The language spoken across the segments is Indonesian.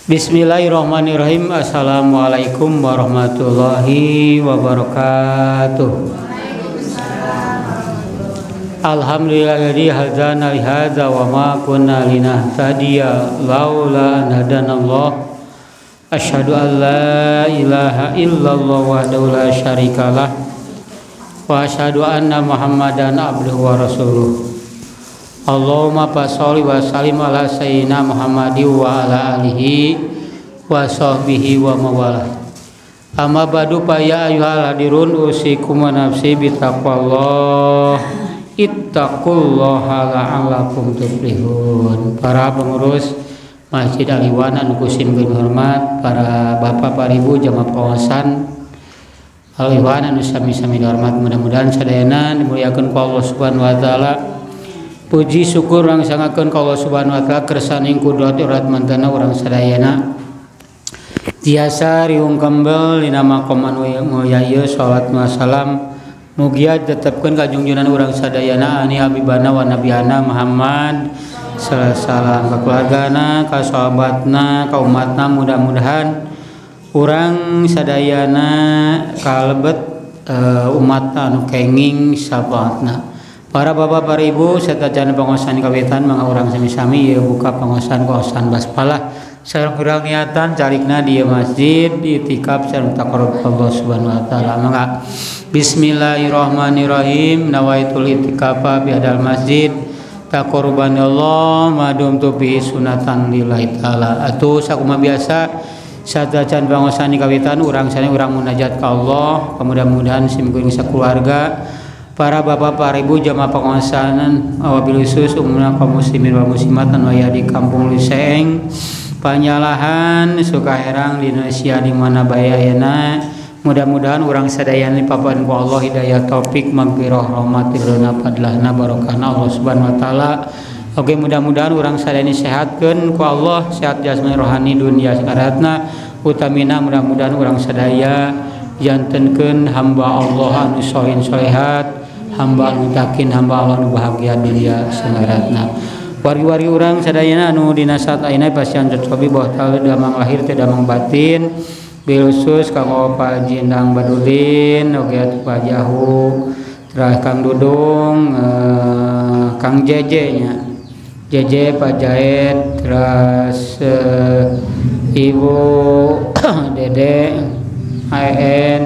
Bismillahirrahmanirrahim. Assalamualaikum warahmatullahi wabarakatuh. Alhamdulillahilladzi hadana li hadza wa ma kunna linahtadiya laula an hadanallah. Asyhadu an la ilaha illallah wahdahu la syarikalah wa asyhadu anna Muhammadan abduhu wa rasuluh. Allahumma sholli wa sallim ala sayyidina Muhammadi wa ala alihi wa sahbihi wa mawalah. Amma ba'du fa ya ayyuhal hadirun usikum wa nafsi bi taqwallah. Ittaqullaha la'allakum tuflihun. Para pengurus Masjid Al-Iwan anu kusin hormat, para bapak, para ibu jamaah pengawasan Al-Iwan anu sami-sami dihormat, mudah-mudahan sadayana dimuliakeun ku Allah Subhanahu wa taala. Puji syukur rangsangakeun ka Allah Subhanahu wa taala kersaning kudrat urat mantana urang sadayana. Tiasa riung kembel dina maqam anu mulia ieu salat wa salam mugia tetepkeun ka junjungan urang sadayana ani habibana wa nabiyana Muhammad sallallahu ka keluargana, ka sahabatna, ka umatna, mudah-mudahan urang sadayana kalebet umat anu kenging sapaatna. Para bapak, para ibu, serta jana pengosan kawitan mangga urang sami-sami ya buka pengosan basmalah sareng urang niatan carikna di masjid di itikaf sareng taqarrub Allah Subhanahu wa taala. Mangga bismillahirrahmanirrahim, nawaitul itikafa bi hadal masjid taqarruban Allah madumtu bi sunatan lillahi taala. Atuh sakumaha biasa sarta can pengosan kawitan urang sane urang munajat ka Allah, mudah-mudahan simkuring sakeluarga. Para bapak, para ibu jamaah pengawasan wabil khusus umumna kaum muslimin wal muslimat anu aya di Kampung Liseeng, Panyalahan, Sukaherang di Indonesia di mana bae ayeuna. Mudah-mudahan urang sadayana dipapaeun ku Allah hidayah taufik magfirah rahmat ridhona fadlahna barokahna Allah Subhanahu wa taala. Oke, mudah-mudahan urang sadayana sehatkeun ku Allah, sehat jasmani rohani dunia akhiratna. Utamina mudah-mudahan urang sadaya jantenkeun hamba Allah anu sholihin sholihat, hamba anu takin, hamba Allah anu bahagia dunia akhiratna. Wari-wari urang sadayana anu dina saat ayeuna pasian cobi bohtal damang lahir teh damang batin. Bil khusus kanggo Pak Jindang Badulin, oge atuh Pak Jahu, terus Kang Dudung, Kang Jeje nya. Jeje Pak Jaid, terus Ibu Dede AN.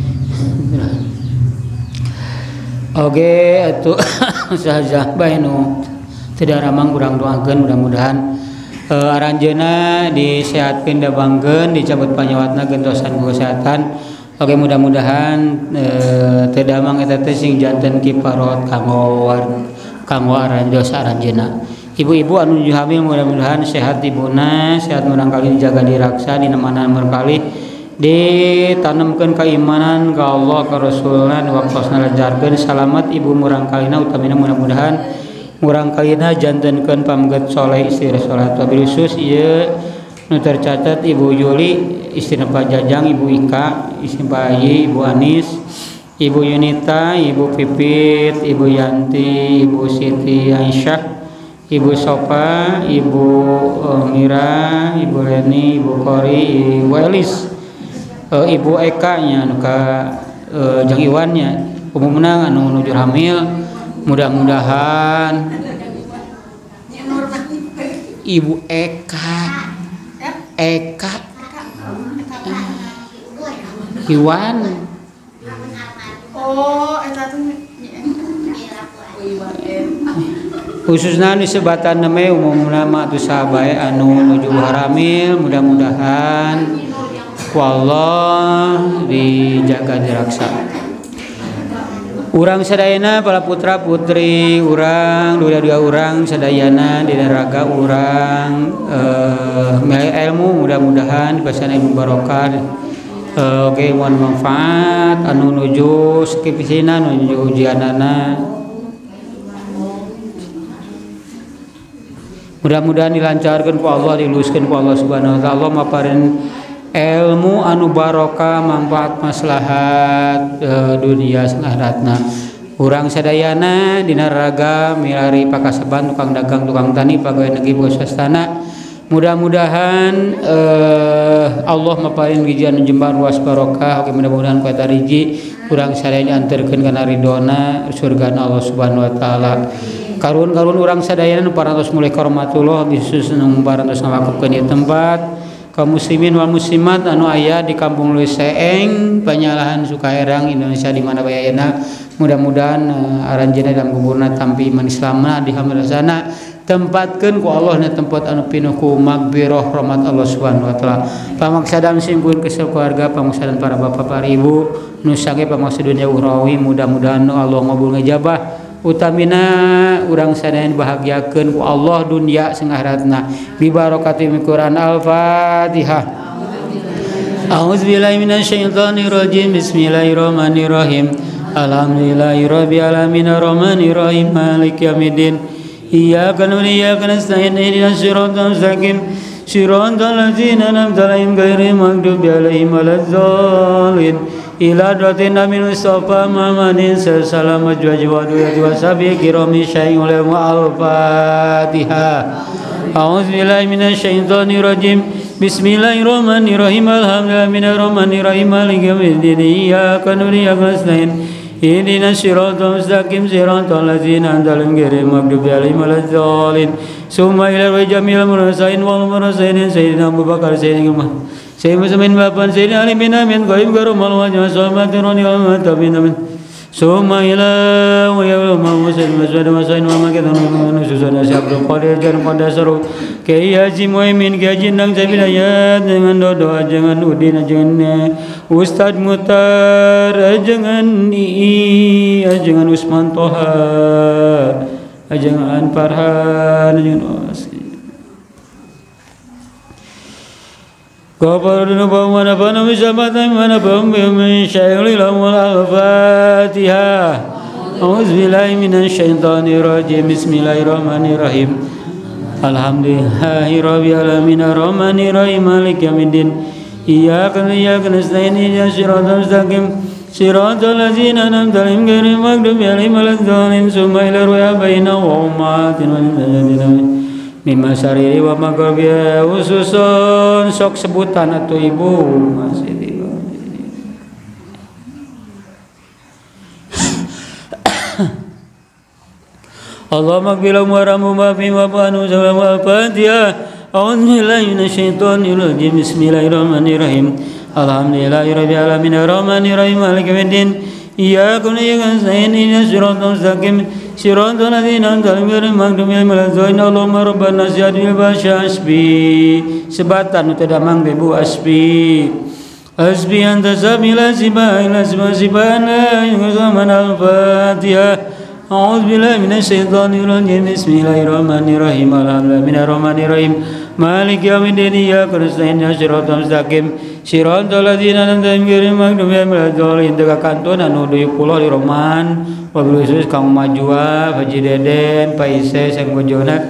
Oke atuh saja bae nu teu daramang urang doakeun mudah-mudahan aranjeuna disehatkeun da banggeun dicabut panyawatna gentosan kesehatan. Oke, mudah-mudahan teu damang eta teh sing janten kiparot kanggo aranjos aranjeuna. Ibu-ibu anu hamil mudah-mudahan sehat ibuna, sehat murangkali dijaga diraksa dina mana berkali ditanamkeun keimanan ka Allah ka Rasulna waqtosna lancarkeun salamet ibu murangkalina utamina mudah-mudahan murangkalina jantenkeun pamget soleh istri salat wabil khusus ieu nu tercatat Ibu Yuli istri Pak Jajang, Ibu Ika istri Pak Ayi, Ibu Anis, Ibu Yunita, Ibu Pipit, Ibu Yanti, Ibu Siti Aisyah, Ibu Sopa, Ibu Mira, Ibu Leni, Ibu Kori, Ibu Elis, Ibu Eka nya nu ka Jang Iwan nya umumna anu nuju hamil. Mudah-mudahan Ibu Eka Iwan khususna disebatan nama umumna mah atuh sabae anu nuju haramil mudah-mudahan ku Allah dijaga diraksa. Urang sadayana para putra putri urang dua urang sadayana di neraga urang milih ilmu mudah-mudahan pasan ilmu barokah oge wan manfaat anu nuju skripsina nuju ujianana mudah-mudahan dilancarkeun ku Allah, diluluskeun ku Allah Subhanahu wa taala. Allah maparin ilmu anu barokah manfaat maslahat dunia akhiratna. Urang sadayana dina raga milari pakasaban tukang dagang tukang tani pagawe negeri bos sastana Mudah-mudahan Allah maparin gijian jembar luas barokah. Oke, mudah-mudahan ku eta riji urang sadaya anterkeun kana ridona surgana Allah Subhanahu wa taala. Karun-karun urang sadaya nu parantos mulih hormatullah khusus nu parantos ngawakufkeun ieu tempat. Kaum muslimin wal muslimat anu aya di Kampung Leuwi Seeng, Panyalahan, Sukaherang, Indonesia di mana bae ayeuna. Mudah-mudahan aranjeunna dalam kuburna tampi iman Islamna di hamdasana tempatkeun ku Allah na tempat anu pinuh ku maghfirah rahmat Allah Subhanahu wa taala. Pamaksadan simpulkeun ke keluarga, pamaksadan para bapak para ibu nu sange pamaksa dunia ukhrawi, mudah-mudahan Allah ngabul ngajabah. Utamina urang sadaya bahagiakeun ku Allah dunia jeung akhiratna bi barakatil Quran Al-Fatihah. A'udzubillahi minasyaitonir rajim. Bismillahirrahmanirrahim. Alhamdulillahirabbil alamin arrahmanir rahim maliki yaumiddin. Iyyaka na'budu wa iyyaka nasta'in ihdinas siratal mustaqim siratal ladzina an'amta 'alaihim ghairil maghdubi 'alaihim waladdallin. Ila datin amin Mustafa Muhammadin sallallahu alaihi wa sallam kirami syai'in al-Fatihah. A'udzubillahi minasyaitonir rajim. Bismillahirrahmanirrahim. Alhamdulillahirrahmanirrahim maliki yaumiddin. Iyyaka na'budu wa iyyaka nasta'in ihdinas siratal mustaqim siratal ladzina an'amta 'alaihim ghairil maghdubi 'alaihim waladdallin. Summa ila jamil mursalin wal mursalin sayyidina Abu Bakar sayyidina Sayyidina Bapak Sayyidina Ali bin Amin Qaim Garumal Wajah Salamatin Roni Wal Tabin Amin Summa ila wa ya Muhammad Masud Masain wa makitan susana Syabdul Qadir Jan Qadasaru Kiai Haji Muhaimin Kiai Haji Nang Zabilayat dengan dodo ajangan Udin ajangan Ustaz Mutar ajangan ajangan Usman Toha ajangan Farhan ajangan Qabaruna bawwana bana misabatan mana bam min syai'il al-Fatihah. A'udzubillahi minasyaitonir rajim. Bismillahirrahmanirrahim. Alhamdulillahi rabbil alamin arrahmanir rahim maliki yaumiddin. Iyyaka nasta'in ihdinas siratal mustaqim siratal ladzina an'amta 'alaihim ghairil maghdubi 'alaihim waladdallin. Summa ila ruya baina wa ummatin Mimma syariri wa maghribiya ususun. Sok sebutan atau ibu masih di Allahumma qbilhum warhamhum wa'afihim wa'fu anhum al-Fatihah. A'udzubillahi minasyaitonir rajim. Bismillahirrahmanirrahim. Alhamdulillahirabbil alamin arrahmanir rahim maliki yaumiddin. Iyyaka na'budu wa nasta'in ihdinas siratal mustaqim siratal ladzina an'amta 'alaihim ghairil maghdubi 'alaihim waladdallin. Allahumma rabban nas ja'alni basya asbi sebatan teu damang bebu asbi anta sabila sibaila sibana zaman al-Fatihah. A'udzubillahi minasyaitonir rajim. Bismillahirrahmanirrahim. Alhamdulillahirrahmanirrahim maliki yaumiddin. Iyyaka nasta'in ihdinas siratal mustaqim siratal ladzina an'amta 'alaihim ghairil maghdubi 'alaihim waladdallin. Teu kantun anu deui kula di Roman wabil khusus Kang Majua Haji Deden Paise sang bojona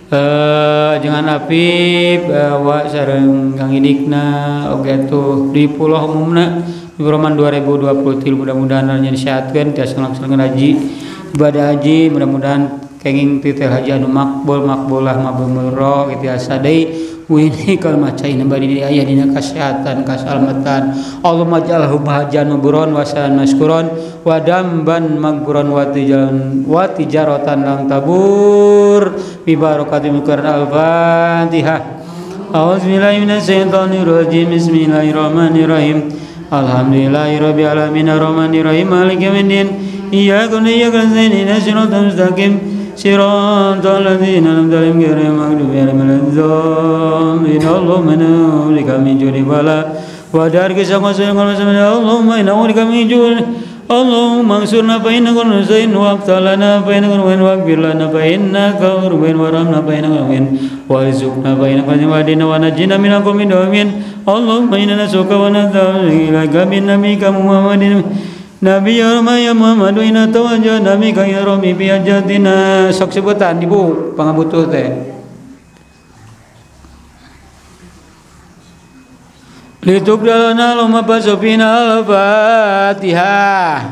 jangan Apip wa sareng Kang Idikna oge atuh di pulau umumna di Roman 2023. Mudah-mudahan nya disehatkeun tiasa ngelaksanakeun haji ibadah haji. Mudah-mudahan kenging titel haji anu makbulah mabrur tiasa deui wini kal macaina bari di aya dina kesehatan kasalamatan. Allahumma ja'alhu bahajan mabruran wa salan maskuran wa damban magburan wa tijaratan lang tabur bi barakatil Quran Al-Fatihah. A'udzubillahi minasyaitonir rajim. Bismillahirrahmanirrahim. Alhamdulillahirabbil alamin arrahmanir rahim maliki yaumiddin. Iyyaka nasta'in ihdinas siratal mustaqim siratal ladzina an'amta 'alaihim ghairil maghdubi 'alaihim waladdallin. Allahumma na'udzubika min juri bala wa darki saqasil Allahumma na'udzubika min juri Allahumma ansurna fa innaka nusain wa aqtalana fa innaka wa waghfir lana fa innaka rabbun warhamna fa innaka warzuqna fa innaka wadina wa najina min al-qawmi damin. Allahumma inna nas'aluka wa nad'u ilaika min nabiyyika Muhammadin Nabi ya Muhammad inna tawajjahna bika ya Rabbi bi ajatina. Sok sebutan ibu pangabutuh teh litubdalana lama pasofina al-Fatihah.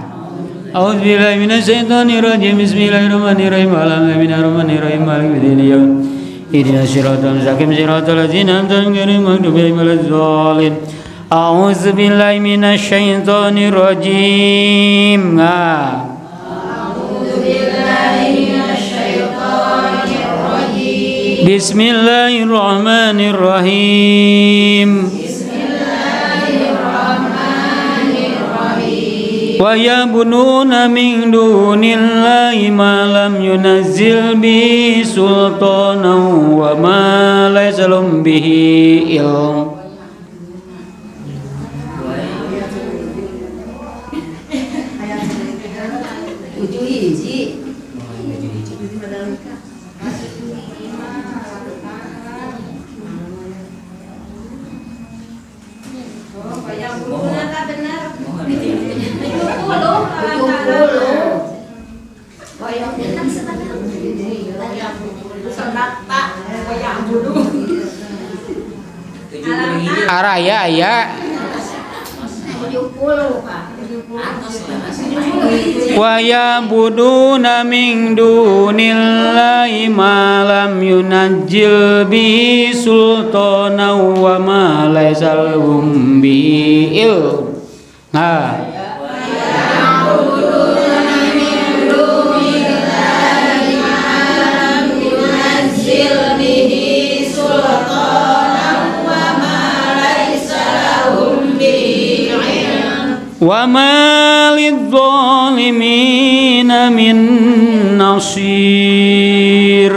A'udzubillahi minasyaitonir rajim. Bismillahirrahmanirrahim. Alhamdulillahirrahmanirrahim maliki yaumiddin. اهدنا الصراط المستقيم صراط الذين أنعمت عليهم غير المغضوب عليهم ولا الضالين أعوذ بالله من الشيطان الرجيم أعوذ بالله من الشيطان الرجيم بسم الله الرحمن الرحيم وَيَعْبُدُونَ مِن دُونِ اللَّهِ مَا لَمْ يُنَزِّلْ بِهِ سُلْطَانًا وَمَا لَيْسَ لَهُم بِهِ عِلْمٌ Araya ya wa ya'buduna min dunillahi ma lam yunazzil bihi sultana wa ma laysa lahum bihi ilm. وَمَا لِلظَّالِمِينَ مِن نَّصِيرٍ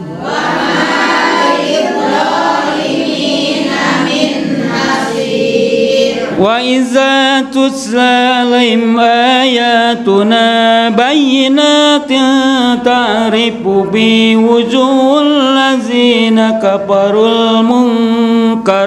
وَإِذَا تُتْلَى عَلَيْهِمْ آيَاتُنَا بَيِّنَاتٍ تَعْرِفُ فِي وُجُوهِ الَّذِينَ كَفَرُوا الْمُنكَرَ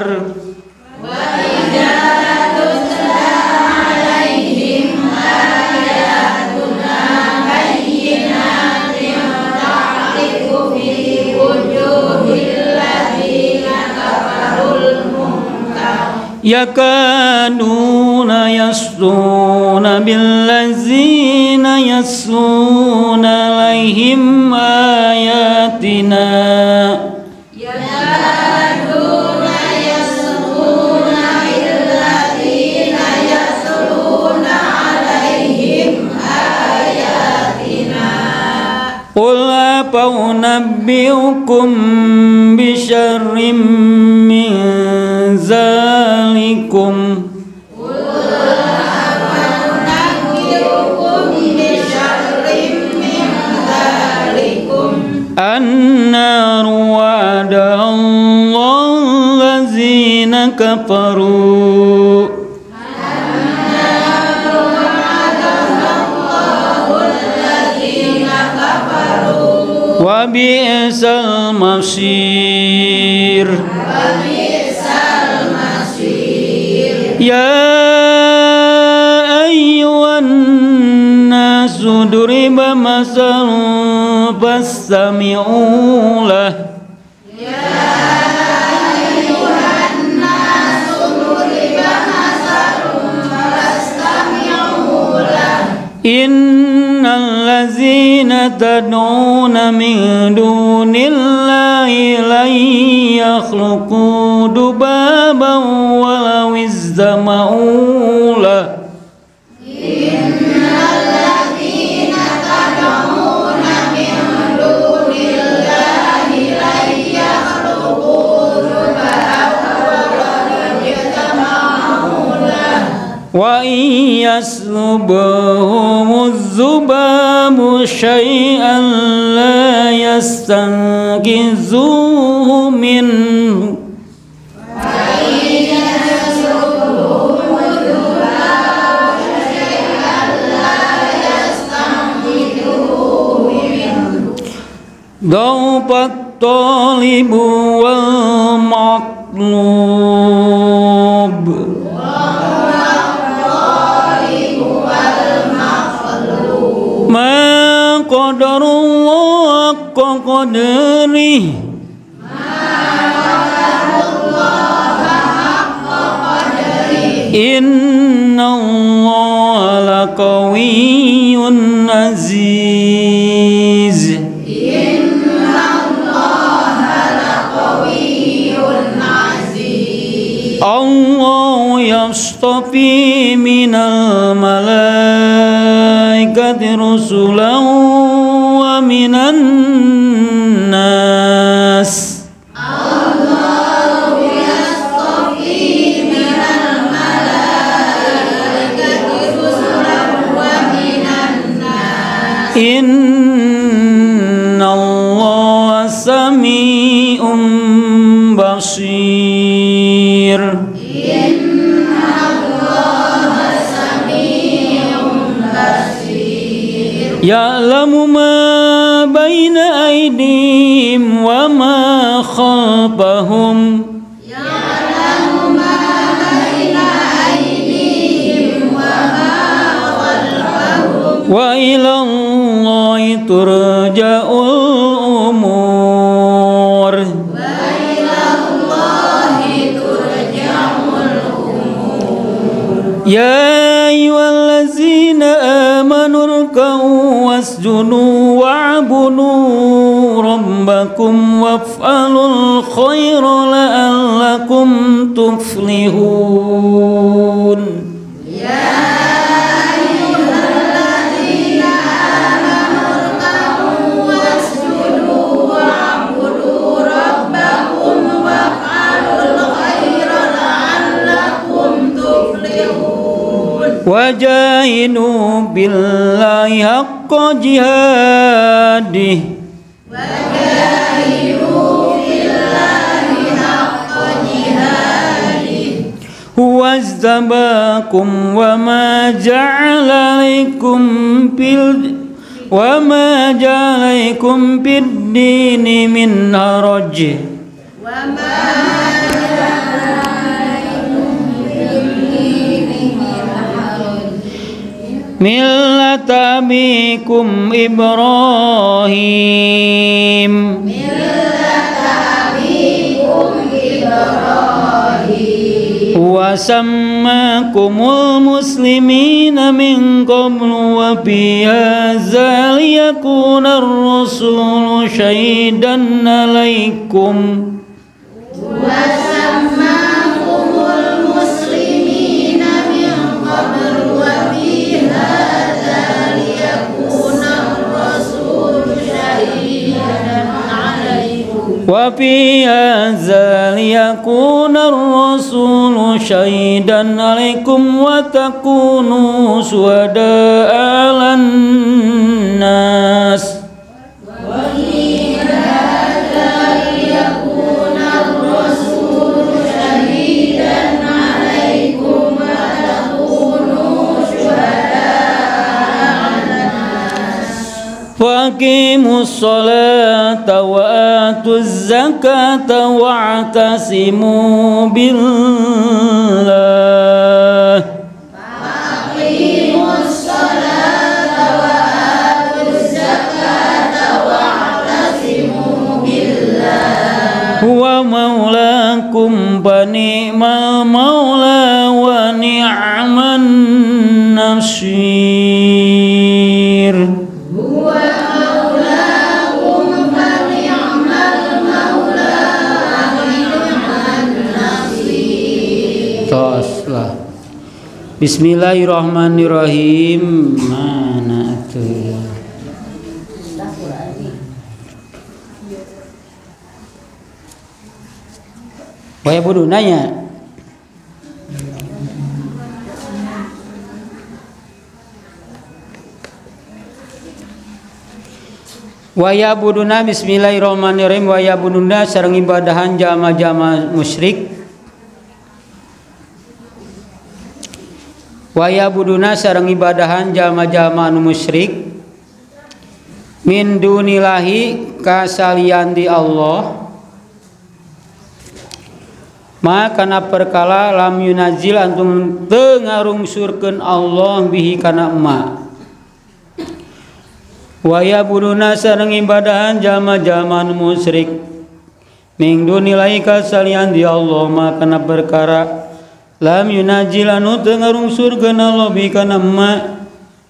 يكادون يسطون بالذين يتلون عليهم آياتنا يكادون يسطون بالذين يتلون عليهم آياتنا قل أفأنبئكم بشر من ذلكم النار وعدها الله الذين كفروا وبئس المصير يا أيها الناس ضرب مثل فاستمعوا له إن الذين تدعون من دون الله لن يخلقوا ذبابا ولو اجتمعوا له إن الذين تدعون من دون الله لن يخلقوا ذبابا ولو اجتمعوا له وإن يسلبهم الذباب شيئا لا يستنقذوه منه ضعف الطالب والمطلوب ما قدر الله حق قدره إن الله لقوي عزيز إن الله yastafi minal malaikati rusulan wa minan nas. Innallaha sami'un basir. Innallaha sami'un basir. Ya'lamu ma baina aydihim wa ma khalfahum. Wa ilallahi turja'ul umur. Wa ilallahi turja'ul umur. Ya ayyuhallazina amanu ruk'u wasjudu wa'budu rabbakum waf'alul khaira la'allakum tuflihun. Ya wajahidu billahi haqqa jihadih. Wajahidu billahi haqqa jihadih. Huwazzabakum wa ma ja'ala alaikum bid-dini min haraj. Wa ma millata abikum Ibrahim. Millata abikum Ibrahim. Wa sammakumul muslimina min qablu wa fi hadza liyakuna ar-rasulu shahidan alaikum. Wa sammakumul muslimina min qablu wa fi wa fi hadza liyakuna ar-rasulu shahidan 'alaikum wa takunu syuhada'a 'alan nas. Wa fi hadza liyakuna ar-rasulu shahidan 'alaikum wa takunu syuhada'a 'alan nas. Faqimus sholata wa atuz zakata wa'tasimu billah. Faqimus sholata wa atuz zakata wa'tasimu billah. Huwa maulakum fa ni'mal maula wa ni'man nasir. Toslah. Bismillahirrahmanirrahim. Mana tuh? Waya bodoh nanya. Waya buduna bismillahirrahmanirrahim. Waya buduna sareng ibadahan jama-jama musyrik. Waya buduna sareng ibadahan jama-jama anu musyrik min dunillahi kasalian di Allah makana perkala lam yunazil antum teu ngarungsurkeun Allah bihi kana ma. Waya buduna sareng ibadahan jama-jama anu musyrik min dunillahi kasalian di Allah makana perkara lam yunajil anu teu ngarungsurkeun Allah bi kana ma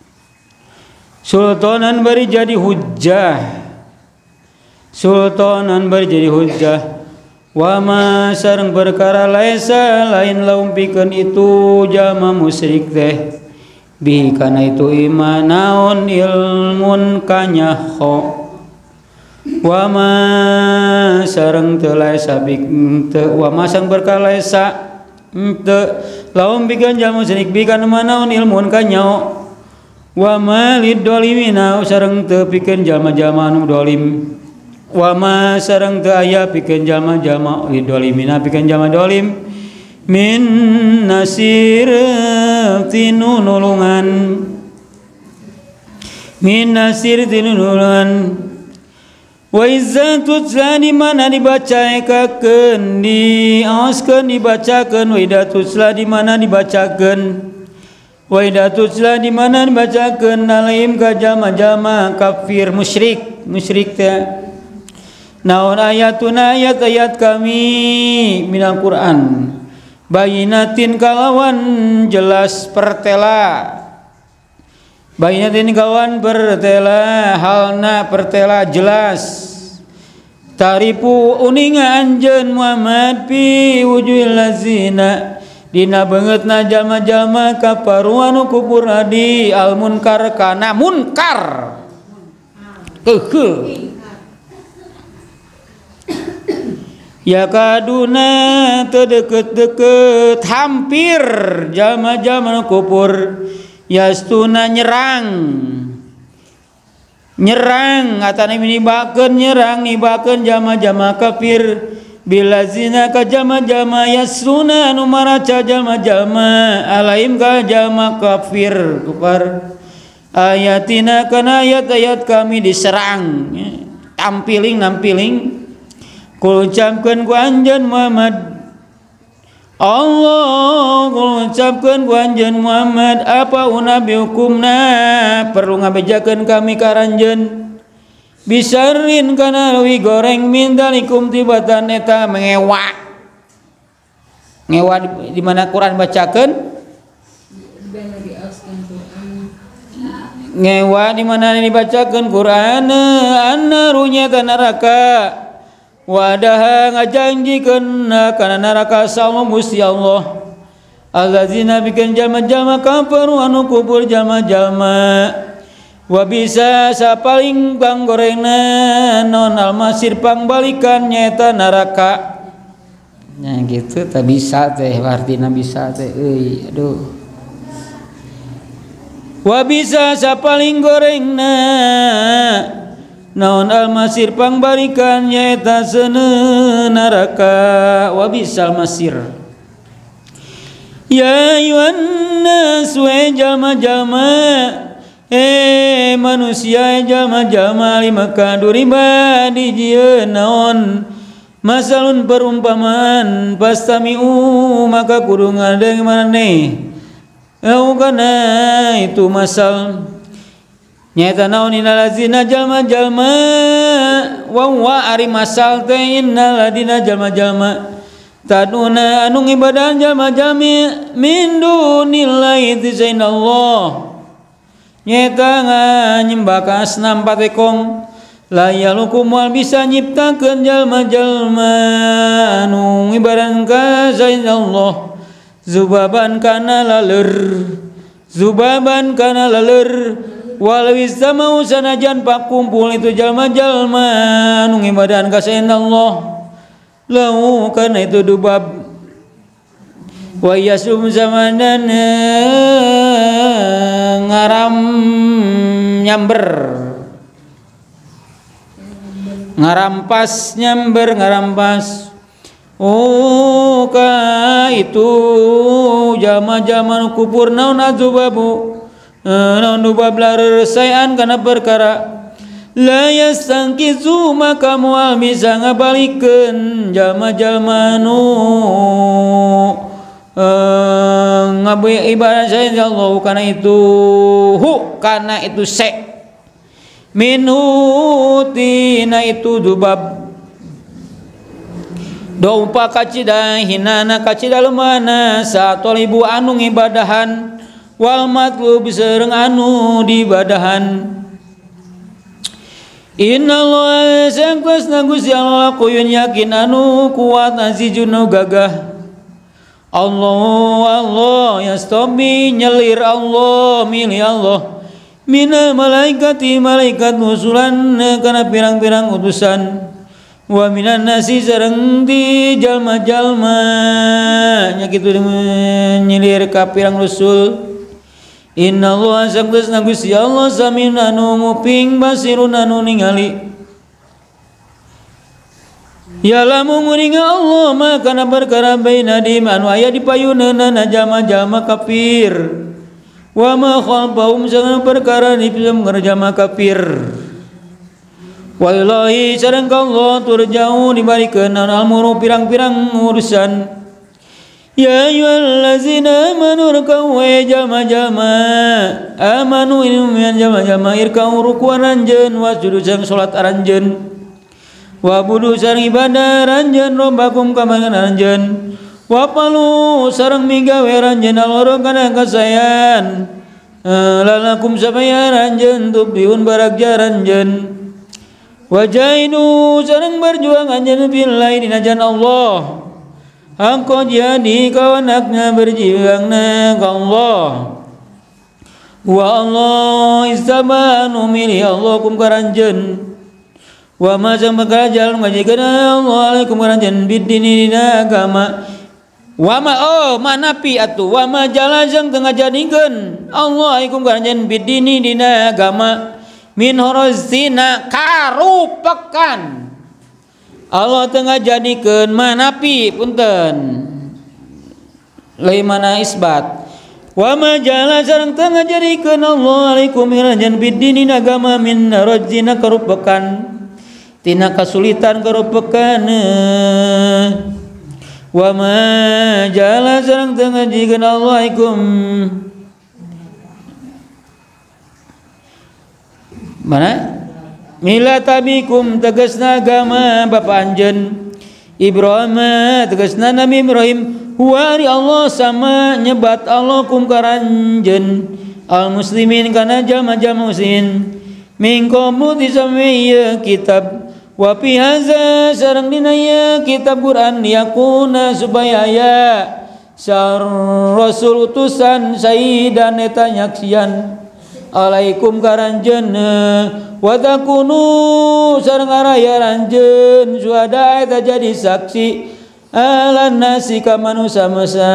sultanan bari jadi hujjah. Sultanan bari jadi hujjah wa ma sareng perkara laisa lain laum pikeun itu jalma musyrik teh bi kana itu iman naon ilmun kanyaho wa ma sareng teu laisa teu wa ma sareng perkara laisa teu laum pikeun jalma musyrik bi kana naon ilmun kanyaho wa ma lidzalimina sareng teu pikeun jalma-jalma anu dolim wa ma sareng teu aya pikeun jalma-jalma lidzalimina pikeun jalma dolim min nasir tinu nulungan min nasir tinu nulungan wa izza tutla di mana dibacakeun diaoskeun dibacakeun wa idza tutla di mana dibacakeun wa idza tutla di mana dibacakeun alaihim ka jalma-jalma kafir musyrik teh naon ayatuna ayat-ayat kami minal Quran bayinatin kalawan jelas pertela bayinatin kalawan pertela halna pertela jelas taripu uninga anjeun Muhammad fi wujuhil lazina dina beungeutna jalma-jalma kafaru anu kufur di al munkar kana munkar ya kaduna terdeket-deket hampir jalma-jalma kufur yastuna nyerang atana nibakeun nyerang nibakeun jalma-jalma kafir bilazina ka jalma-jalma yastuna anu maraca jalma-jalma alaihim ka jalma kafir kufar ayatina kana ayat-ayat kami diserang nampiling kul ucapkeun ku anjeun Muhammad Allah kul ucapkeun ku anjeun Muhammad apa unabi hukumna perlu ngabejakeun kami karanjeun bisarin kana leuwih goreng min dalikum tibatan eta mengewa di mana Quran bacakeun ngewa di mana dibacakeun Quran annarunya neraka wadaha ngajanjikeun kana neraka sama Gusti Allah allazina bikin jalma-jalma kafaru anu kufur jalma-jalma wa bisa sapaling panggorengna non almasir pangbalikan nyaeta neraka nya gitu teh bisa teh artina bisa teh euy aduh wa bisa sapaling gorengna naon almasir pangbalikan nyaeta seuneu neraka wa bisal masir ya ayuhan nas wa jalma-jalma manusia jalma-jalma limaka duriba dijieun naon masalun perumpamaan pastami'u maka kudu ngadeng maneh kana itu masal nyata naon innalazina jalma-jalma wa ari masal teh innaladina jalma-jalma taduna anu ngibadahan jalma-jalmi min dunillahi tizainallah nyata nganyembah ka asnam patekong layalukum wal bisa nyiptakeun jalma-jalma anu ngibadahan ka zainallah zubaban kana laleur walau istamau sanajan pakumpul itu jalma-jalma anu ngibadahan ka Allah lahu kana itu dubab wa yasum zamanan ngarampas ka itu jalma-jalma kufur naon azubabu naon dubab laresayan kana perkara la yastangkizu maka moal bisa ngabalikeun jalma-jalma nu ngabe ibadah saya Allah kana itu kana itu minhu tina itu dubab dompa kacida hinana kacida lemana satolibu anu ngibadahan wal matlub sareng anu dibadahan Innallaha sangkasna Gusti Allah kuyun yakin anu kuat azizun gagah. Allah yastabi nyelir Allah milih Allah mina malaikati malaikat nusulan kana pirang-pirang utusan wa minan nasi sareng di jalma-jalma nya kitu nyelir ka pirang rusul. Innallaha sangkasna Gusti Allah samiun anu nguping basirun anu ningali. Ya lamu nguninga Allah maka na perkara baina di anu aya di payuneunana jalma-jalma kafir. Wa ma khalfahum sareng perkara di film jalma kafir. Wallahi sareng ka Allah turja'u dibalikeun al-amru pirang-pirang urusan. Ya ayyuhallazina amanu rukuu jama-jama amanu ilmian jama-jama irkau rukuan ranjeun wasjudu sareng salat aranjeun wa budu sareng ibadah ranjeun robbakum kamangan ranjeun wa palu sareng migawe ranjeun aloro kana kasayan lalakum sapaya ranjeun tubdiun baragja ranjeun wajahidu sareng berjuang ranjeun billahi dina jalan Allah. Angko jadi kawanakna berjuangna ka Allah. Wa Allah istabanu milih Allah kum karanjeun. Wa ma sang bakal ngajikeun Allah alaikum karanjeun bidini dina agama. Wa ma manapi atuh wa ma jalajeng teu ngajadikeun Allah alaikum karanjeun bidini dina agama min horazina karupekan. Allah tengah jadikan manapi punten lain mana isbat wa majala sareng tengah jadikan Allah alaikum irajan bidini agama min rajina karupekan tina kasulitan karupekan wa majala sareng tengah jadikan Allah alaikum mana mila tabikum tegasna agama bapa anjeun Ibrahim tegasna Nabi Ibrahim huwa ari Allah sama nyebat Allah kum karanjeun al muslimin kana jalma-jalma muslimin min qablu disami kitab wa fi hadza sareng dina kitab Quran yakuna supaya aya sar rasul utusan sayyidan eta nyaksian alaikum karanjeun wa takunu sareng araya ranjeun suada eta jadi saksi alan nasi ka manusia masa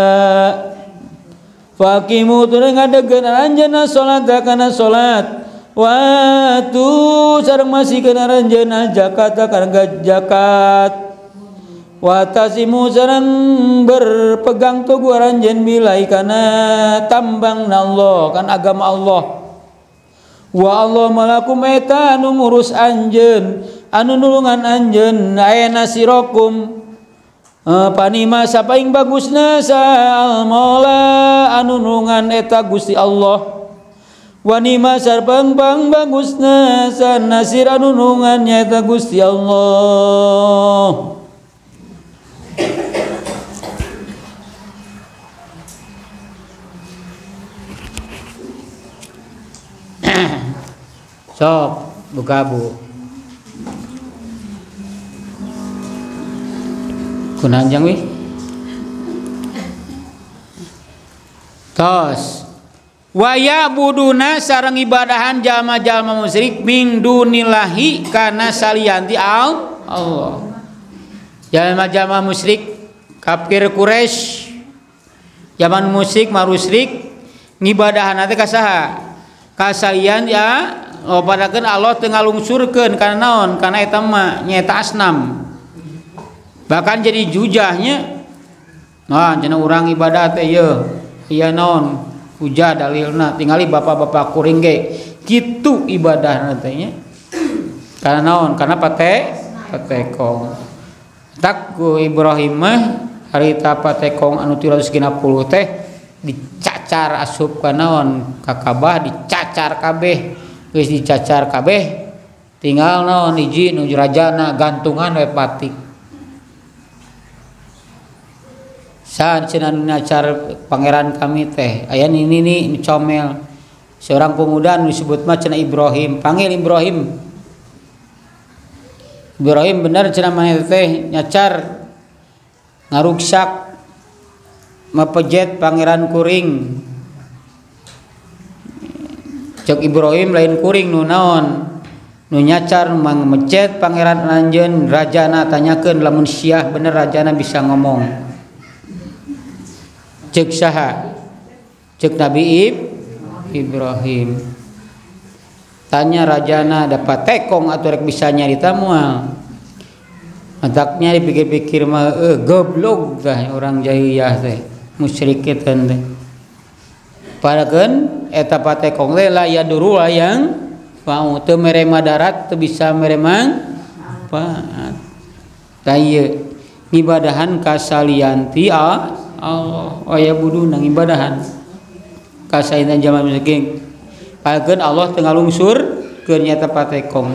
faqimu turun ngadegeun ranjeunna salat kana salat wa tu sareng masihkeun ranjeunna zakat kana zakat wa tasimu sareng berpegang teguh ranjeun bilai kana tambangna Allah kan agama Allah. Wa Allah malakum eta anu ngurus anjeun anu nulungan anjeun aya nasirakum panima sapaing bagusna sa al maula anu nulungan eta Gusti Allah wa nima sarpang bagusna sa nasir anu nulungan eta Gusti Allah. Sok buka bu kunanjang wih tos waya buduna sareng ibadahan jalma-jalma musyrik min dunillahi kana salianti Allah jalma-jalma musyrik kafir Quraisy zaman musyrik marusyrik ngibadahan teh ka saha ka salian ya padakeun Allah teu ngalungsurkeun kana naon kana eta mah nyaeta asnam bahkan jadi jujahnya nah cenah urang ibadah teh ieu naon hujah dalilna tingali bapak-bapak kuring ge kitu ibadahna teh nya kana naon kana patekong tak ku Ibrahim mah harita patekong anu 360 teh dicacar asup ka naon ka Ka'bah dicacar kabeh geus dicacar kabeh tinggal naon hiji nu rajana gantungan we patik saat cenah nacar pangeran kami teh aya ini comel seorang pemuda nu disebut mah cenah Ibrahim panggil Ibrahim Ibrahim bener cenah maneh teh nyacar ngaruksak mapejet pangeran kuring. Cek Ibrahim lain kuring nu naon nu nyacar mang mecet pangeran anjeun rajana tanyakeun lamun syah bener rajana bisa ngomong. Cek saha? Cek Nabi Ibrahim. Tanya rajana dapat tekong atau rek bisa nyarita moal. Antaknya dipikir-pikir mah goblok tah orang jahiliyah teh, musyrik teh. Parakeun eta patekong teh la yaduru yang mau teu mere madarat teu bisa mere manfaat. Taya ngibadahan kasalianti Allah aya budu nang ibadahan. Kasaina zaman miskin pagakeun Allah teu ngalungsur keur nyata patekong.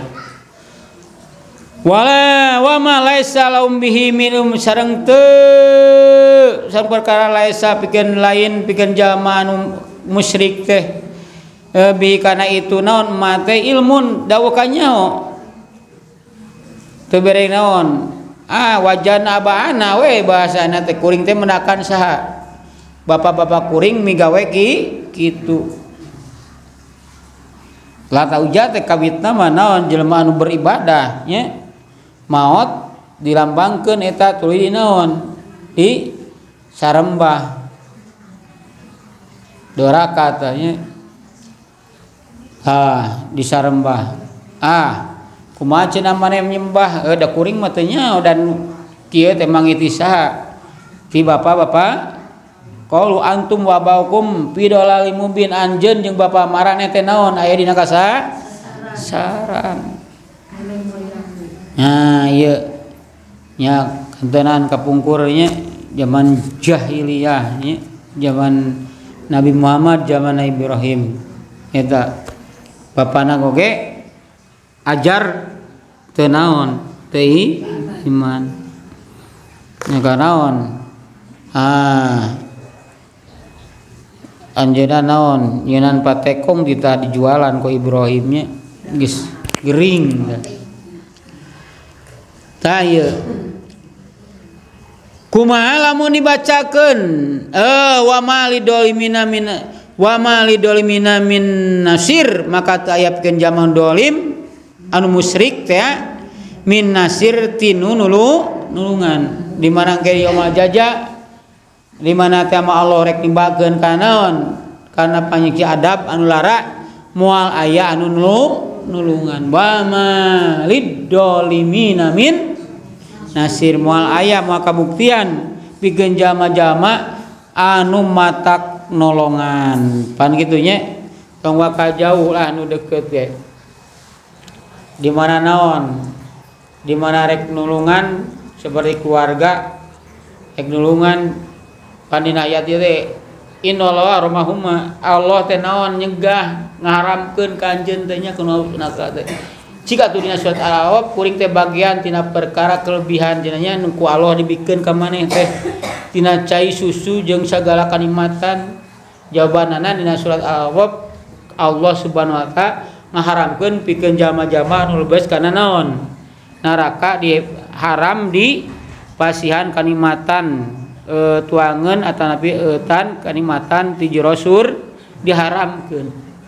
Wala wa ma laisa lahum bihi minum sareng teu sareng perkara laisa pikeun lain pikeun jalma anu musyrik teh bi kana itu naon mate ilmun dawuh ka nyaho teu bere naon wajana abaana we bahasana teh kuring teh mendakan saha bapak-bapak kuring migawe kitu. Lata ujat teh kawitna mah naon jelema anu beribadah nya maot dilambangkeun eta tuluy di naon di sarembah doraka teh nya di sarembah kumaha cenah maneh nyembah da kuring mah teh nya dan kieu teh mangiti saha ti bapak-bapak qalu antum wa baukum fi dalalin mubin anjeun jeung bapa marane teh naon aya dina sarang. Nah ieu nya kantenan kapungkur nya zaman jahiliyah nya zaman Nabi Muhammad zaman Nabi Ibrahim eta bapana oge ajar teu naon teu iman nya kanaon anjeunna naon nyeunaan patekong kita dijualan ku Ibrahimnya geus gering tah ieu kumaha lamun dibacakeun wa ma lidolimina min nasir maka teu aya pikeun jaman dolim anu musyrik teh min nasir tinu nulungan di mana ge yaumul jaza di mana teh Allah rek nimbakeun kanaon kana panyiki adab anu lara moal aya anu nulungan wa malid dolimina min nasir moal aya moal kabuktian pikeun jalma-jalma anu matak nolongan pan kitu nya tong waka jauh lah anu deukeut ge di mana naon di mana rek nulungan seperti keluarga rek nulungan pandina ayat ieu teh innallaha rahmahuma Allah teh naon nyegah ngaharamkeun ka anjeun teh nya kunaon teh cika atuh dina surat Al-A'raf kuring teh bagian tina perkara kelebihan cenah nu ku Allah dibikeun ka maneh teh tina cai susu jeung sagala kanikmatan jawabanana dina surat Al-A'raf Allah Subhanahu wa taala ngaharamkeun pikeun jalma-jalma anu lebeus kana naon neraka diharam di pasihan kanikmatan tuangan atau nabi etan kanikmatan ti jero sur diharamkeun.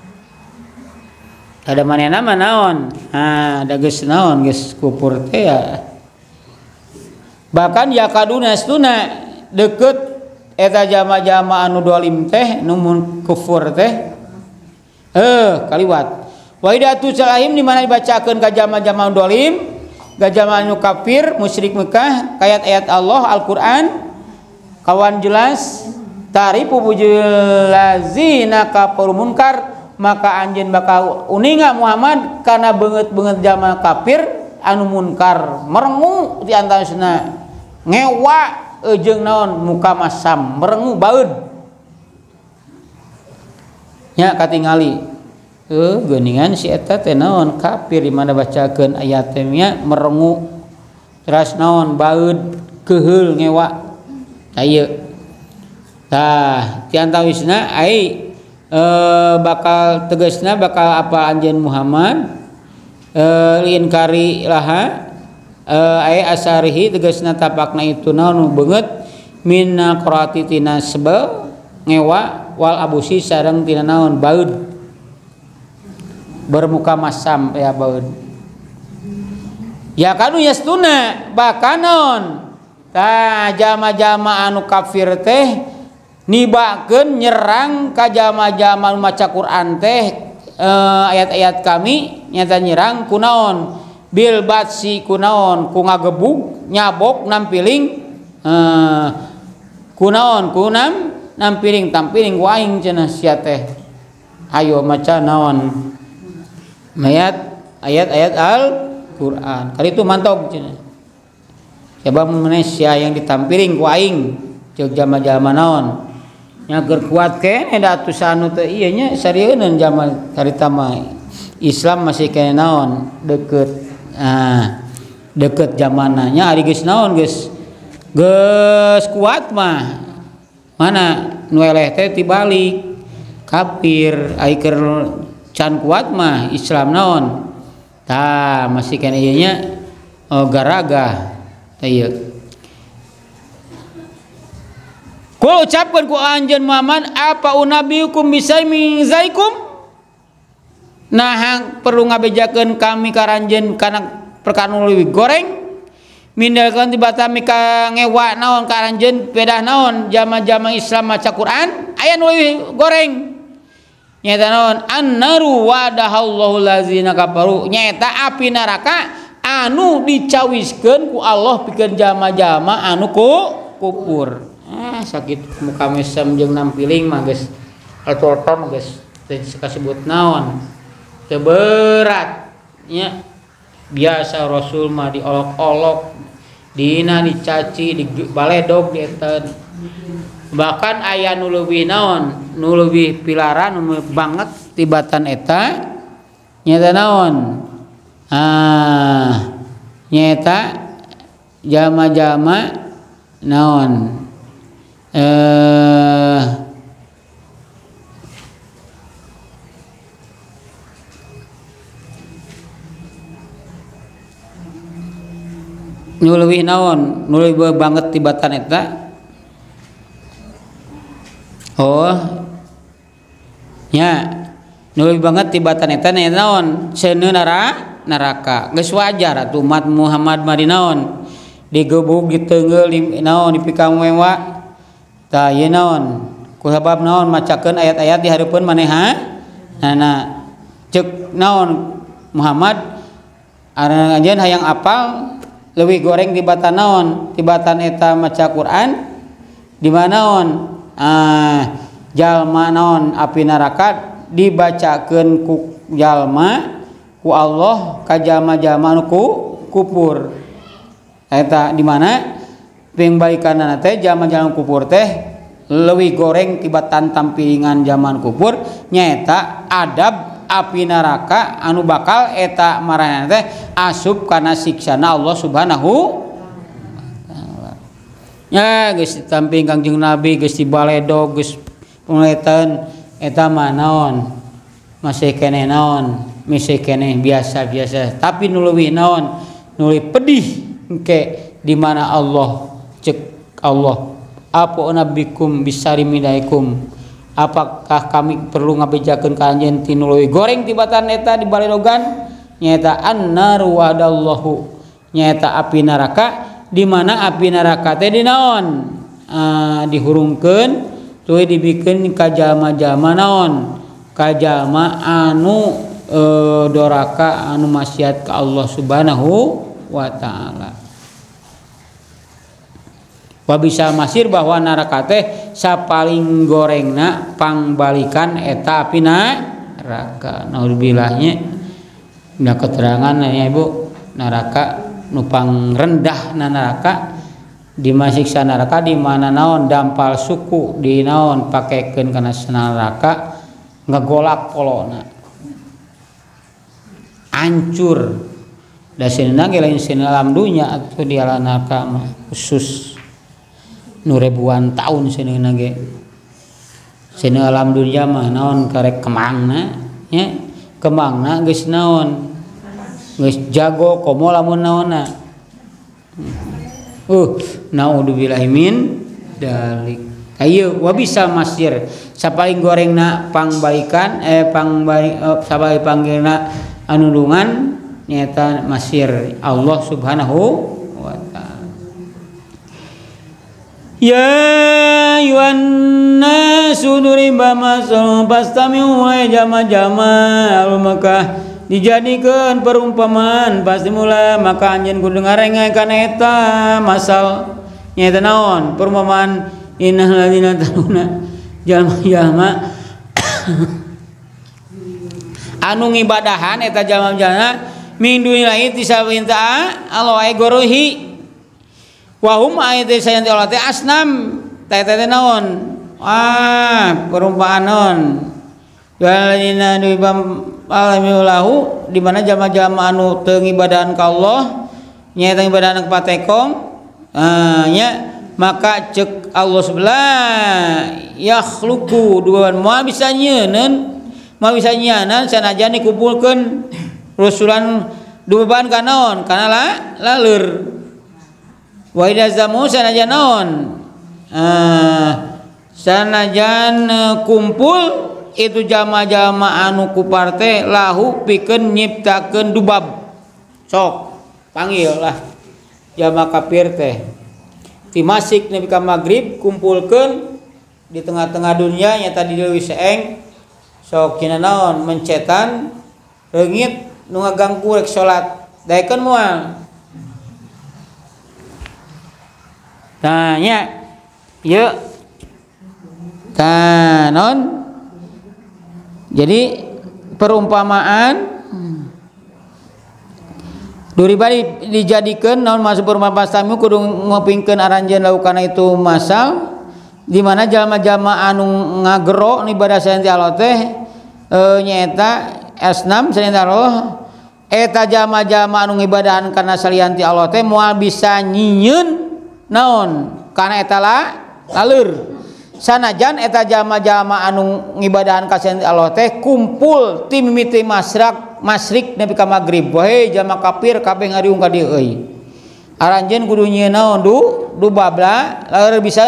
Ada manehna mah naon? Da geus naon geus kufur teh ya. Bahkan yakaduna astuna deukeut eta jama-jama anu dolim teh nu mun kufur teh kaliwat. Wa idatu salahim di mana dibacakeun ka jama-jama dolim, ka jama anu kafir musyrik Mekah kayat ayat Allah Al-Qur'an kawan jelas tarifu bujulazina kafaru munkar maka anjeun bakal uninga Muhammad kana beungeut-beungeut jama kafir anu munkar merengu di antarana ngewa jeung naon muka masam merengu baeud nya katingali geuningan si eta teh naon kafir di mana bacakeun ayat teh nya merengu teras naon baeud keheul ngewa ayo tah ti antawisna ai bakal tegasna bakal apa anjeun Muhammad liin kari laha ay asarihi tegasna tapakna itu naon beungeut minna qurati tina sebel ngewa wal abusi sareng tina naon baud bermuka masam ya baud ya kanu yastuna bakanon tah jama-jama anu kafir teh nibakeun nyerang ka jama-jama anu maca Quran teh ayat-ayat kami nyata nyerang kunaon bil batsi kunaon ku ngagebug nyabok nampiling kunaon kunam nampiling tampiling ku aing cenah sia teh ayo maca naon ayat-ayat Al-Qur'an kali itu mantap cenah coba Indonesia yang ditampiling ku aing ceuk jama-jama naon nya keur kuat keneh da atuh anu teh ieu nya sarieun zaman harita mah Islam masih kene naon deket zamanna nya ari geus naon geus kuat mah mana nu eleh teh tibalik kafir ai keur can kuat mah Islam naon tah masih kene ieu nya garaga teh ieu Kul ucapkan ku anjeun Muhammad apa unabiukum bisai min zaikum nah perlu ngabejakeun kami karanjeun kana perkara nu leuwih goreng mindalkeun tiba-tiba ka ngewa naon karanjeun pedah naon jama-jama Islam maca Quran aya nu leuwih goreng nyaeta naon annaru wadahallahu lazina kafaru nyaeta api neraka anu dicawiskeun ku Allah pikeun jama-jama anu kufur sakit muka mesem jeung nampiling mah geus atoton geus teh kasebut naon teu berat nya biasa Rasul mah diolok-olok dina dicaci dibaledog dieten bahkan aya nu leuwih naon nu leuwih pilaran nu banget tibatan eta nyaeta naon nyaeta jama-jama naon nu leuwih naon nu leuwih banget tibatan eta nya nu leuwih banget tibatan eta naon seuneu neraka geus wajar atuh umat Muhammad mah dinaon digebug diteungeul naon dipikang mewa tah ieu naon ku sabab naon macakeun ayat-ayat di hareupeun manehna ceuk naon Muhammad anjeun hayang apal leuwih goreng tibatan naon tibatan eta maca Quran di mana naon jalma naon api neraka dibacakeun ku jalma ku Allah ka jalma-jalma nu kufur eta di mana ping balikanna teh jalma-jalma kufur teh leuwih goreng tibatan tampilingan zaman kufur nyaeta adab api neraka anu bakal eta marana teh asup kana siksana Allah Subhanahu wa taala. Ya geus ditamping Kangjeng Nabi geus dibaledog geus pungleuten eta mah naon masih keneh naon masih keneh biasa-biasa tapi nu leuwih naon nu leuwih pedih engke di mana Allah cek Allah apa nabikum bisarimidaikum apakah kami perlu ngabejakeun ka anjeun tinu leuwih goreng tibatan eta di baledogan nyaeta annaru wadallahu nyaeta api neraka di mana api neraka teh dinaon dihurungkeun tuluy dibikeun ka jalma-jalma naon ka jalma anu doraka anu maksiat ka Allah Subhanahu wa taala. Wa bisa masir bahwa neraka teh sapaling gorengna pangbalikan eta api neraka. Naudzubillah-nya da keterangan ya Ibu neraka nu pangrendahna neraka di masiksa neraka di mana naon dampal suku di naon pakekeun kana neraka ngagolak polona hancur da sieuna ge lain sieuna alam dunya atuh di alam neraka mah khusus nu ribuan tahun sieuna ge sieuna alam dunya mah naon karek kemangna nya kemangna geus naon geus jago komo lamun naonna Naudzubillahi min dalik. Ayo wa bisa masir sapaling gorengna pangbalikan sapaling panggilna anulungan nyata masir Allah Subhanahu wa taala. Ya ayuhan nasu duriba masal fastami'u wa jama-jama al-Makkah dijadikeun perumpamaan pasti mula maka anjeun kudu ngarengae kana eta masal nyaeta naon perumpamaan innal ladzina taruna jalma-jalma anu ngibadahan eta jalma-jalma min dunillahi tisawinta Allah ay gorohi wa hum ayati sayanti Allah teh asnam teh naon perumpamaan naon waladzina duibam alamiulahu di mana jama-jama anu teu ngibadahan ka Allah nyaeta ngibadahan ka patekong nya maka cek Allah sebelah yakhluqu duan moal bisa nyeuneun sanajan dikumpulkeun rusulan dubeban ka naon kana laleur wa idza zamu sanajan naon sanajan kumpul itu jama-jama anu kupar teh lahu pikeun nyiptakeun dubab sok panggil lah jama kafir teh ti masik nepi ka magrib kumpulkeun di tengah-tengah dunia nya tadi deui seeng sok kina naon mencetan reungit nu ngaganggu rek salat daekeun moal tanya ieu tanon jadi perumpamaan duribadi dijadikeun naon masuk perumpamaan pastami kudu ngopingkeun aranjeun laukana itu masal di mana jalma-jalma anu ngagero ibadah sayanti Allah teh nyaeta asnam sayanti Allah eta jalma-jalma anu ngibadahan kana salianti Allah teh moal bisa nyieun naon kana eta laleur sanajan eta jalma-jalma anu ngibadahan ka sayanti Allah teh kumpul ti mimiti masrik nepi ka magrib wae jalma kafir kabeh ngariung ka dieu euy aranjeun kudu nyieun naon dubabla laeur bisaeun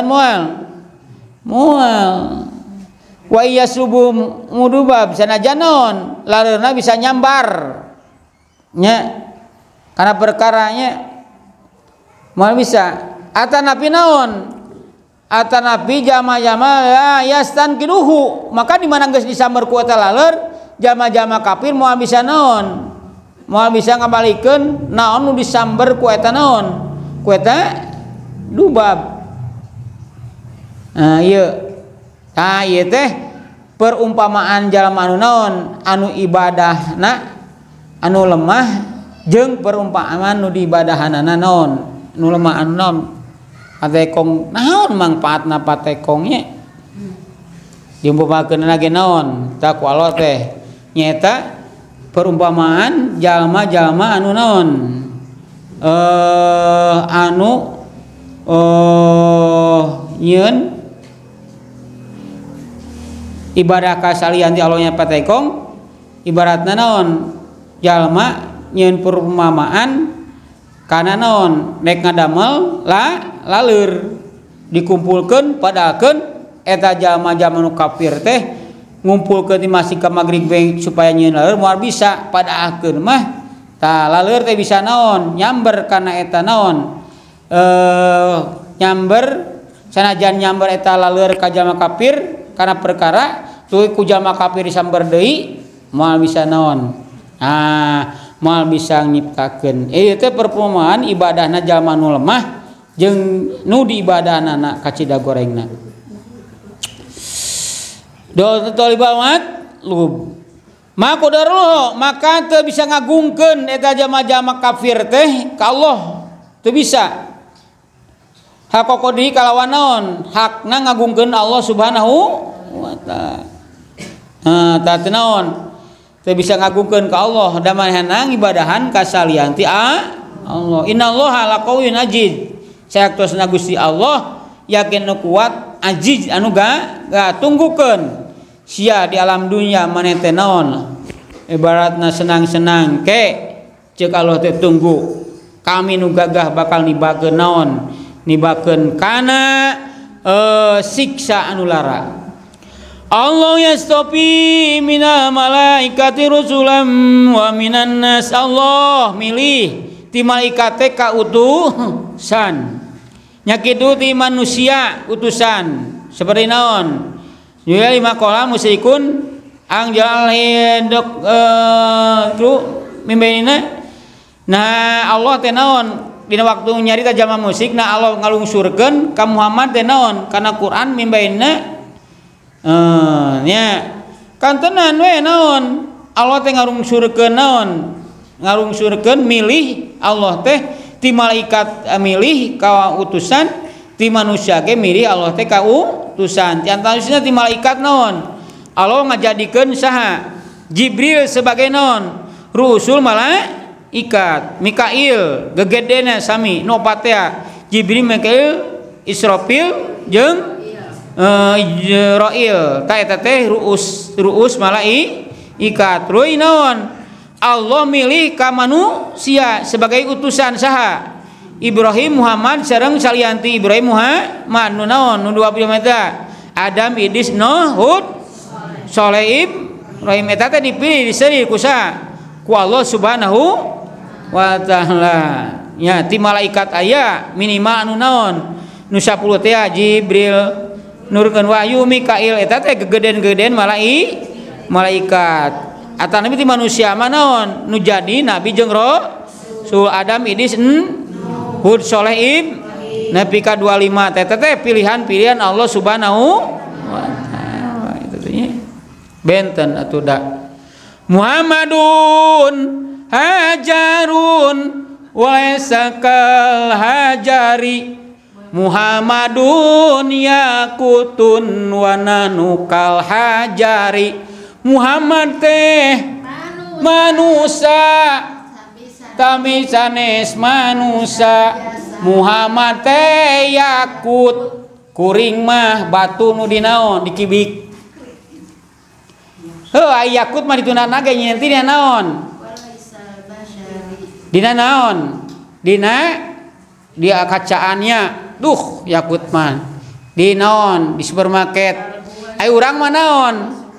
moal wa yaslubu mudubab sanajan naon lareurna bisa nyambar nya kana perkaranya moal bisa atanapi naon atanapi jama-jama ya yastankiduhu maka di mana geus disambar ku eta laleur jama-jama kafir moal bisa naon moal bisa ngabalikeun naon nu disambar ku eta naon ku eta dubab ieu teh perumpamaan jalma anu naon anu ibadahna anu lemah jeung perumpamaan nu diibadahanana naon nu lemah anu naon patekong naon mangpaatna patekongnya diumpamakeun lagi naon tak Allah teh nyata perumpamaan jalma-jalma anu naon nyieun ibadah kasalian di Allahnya patekong ibaratna naon jalma nyieun perumpamaan kana naon rek ngadamel laleur dikumpulkeun padakeun eta jalma-jalma nu kafir teh ngumpulkeun di masjid ka magrib supaya nyieun laleur moal bisa padakeun mah tah laleur teh bisa naon nyamber kana eta naon nyamber sanajan nyamber eta laleur ka jalma kafir kana perkara tuluy ku jalma kafir disamber deui moal bisa naon moal bisa nyiptakeun ieu teh perumpamaan ibadahna jalma nu lemah jeung nu diibadahanana kacida gorengna do tolibamat lub maka teu bisa ngagungkeun eta jalma-jalma kafir teh ka Allah teu bisa hakokodi kalawan naon hakna ngagungkeun Allah Subhanahu wa taala tah naon teu bisa ngagungkeun ka Allah da manehna ngibadahan ka salianti Allah innallaha laqawiyyun aziz sayaktosna Gusti Allah yakin nu kuat aziz anu ga tunggukeun sia di alam dunia maneh teh naon ibaratna senang-senang ke ceuk Allah teh tunggu kami nu gagah bakal nibageun naon nibageun kana siksa anu lara. Allah yastofi minal malaikati rusulam wa minan nas. Allah milih ti malaikat teh ka utusan nya kitu ti manusia utusan seperti naon ya lima kolam musyrikun ang jalal hidup tu mimbenina. Nah Allah teh naon dina waktu nyarita jama musik na Allah ngalungsurkeun ka Muhammad teh naon kana Quran mimbenina nya kan tenan we naon Allah teh ngalungsurkeun naon ngalungsurkeun milih Allah teh ti malaikat milih ka utusan ti manusia ge milih Allah teh ka utusan ti antarana ti malaikat naon Allah ngajadikeun saha Jibril sebagai naon rusul malaikat Mikail gegedena sami nopatea Jibril Mikail Israfil jeung Jibril ta eta teh ruus malaikat. Ruy naon Allah milih ka manusia sebagai utusan saha Ibrahim Muhammad sareng salianti Ibrahim Muhammad nu naon nu 20 meta Adam Idris Nuh Hud Saleh Ibrahim eta teh dipilih diseri ku saha ku Allah Subhanahu wa taala nya ti malaikat aya minimal anu naon nu 10 teh Jibril nurkeun wahyu Mikail eta teh gegeden-gegeden malaikat atana ti manusia mah naon nu jadi nabi jeung rasul Adam Idris Hud Saleh nepi ka 25 teh pilihan Allah Subhanahu wa taala itu teh benten atuh da Muhammadun hajarun wa sakal hajari Muhammadun yakutun wa nanukal hajari. Muhammad teh manusia tapi sanes manusia. Muhammad teh yakut kuring mah batu nu dinaon dikibik. Heuh yakut mah ditunana ge nyen ti naon? Dina naon? Dina dia kacaannya duh yakut mah di naon di supermarket ai urang mah naon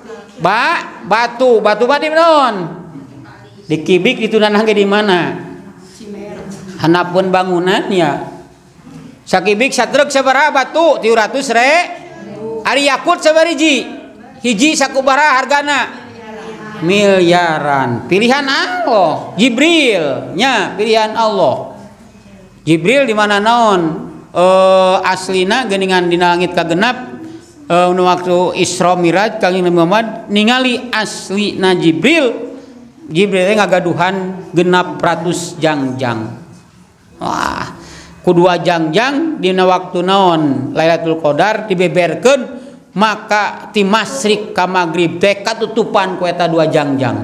batu di naon dikibik ditunana ge di mana hanapeun bangunan ya sakibik satrek sabaraha batu 300.000 ari yakut sabariji hiji sakubaraha hargana miliaran. Pilihan Allah Jibril nya pilihan Allah Jibril di mana naon aslina geuningan dina langit kagenap waktu Isra Miraj Kangjeng Nabi Muhammad ningali aslina Jibril teh ngagaduhan 600 jangjang. Wah kudua jangjang dina waktu naon Lailatul Qadar dibeberkeun maka ti masrik ka magrib teh katutupan ku eta 2 jangjang.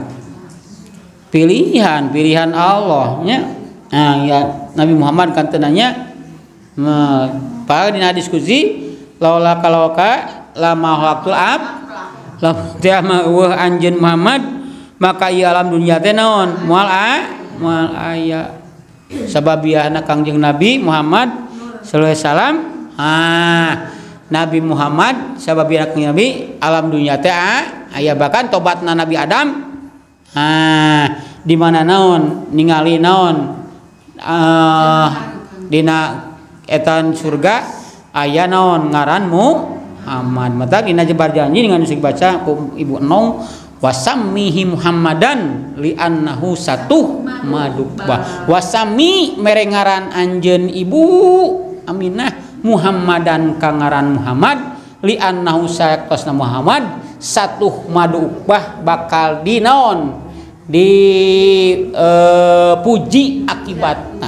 Pilihan Allah nya. Nah ya Nabi Muhammad kan tenanya pada dina diskusi laula kalauka lama waktu lam teh mah anjeun Muhammad maka ieu alam dunia teh naon moal aya sababiana Kangjeng Nabi Muhammad sallallahu alaihi wasallam Nabi Muhammad sababiana Kangjeng Nabi alam dunia teh aya bahkan tobatna Nabi Adam di mana naon ningali naon dina etan surga aya naon ngaran Muhammad mata dina jebar janji dengan usik baca ku Ibu Enong wasamihi Muhammadan li annahu satuh madubah wasami mere ngaran anjeun Ibu Aminah Muhammadan ka ngaran Muhammad li annahu sayakosna Muhammad satuh madubah bakal dinaon di puji akibatna.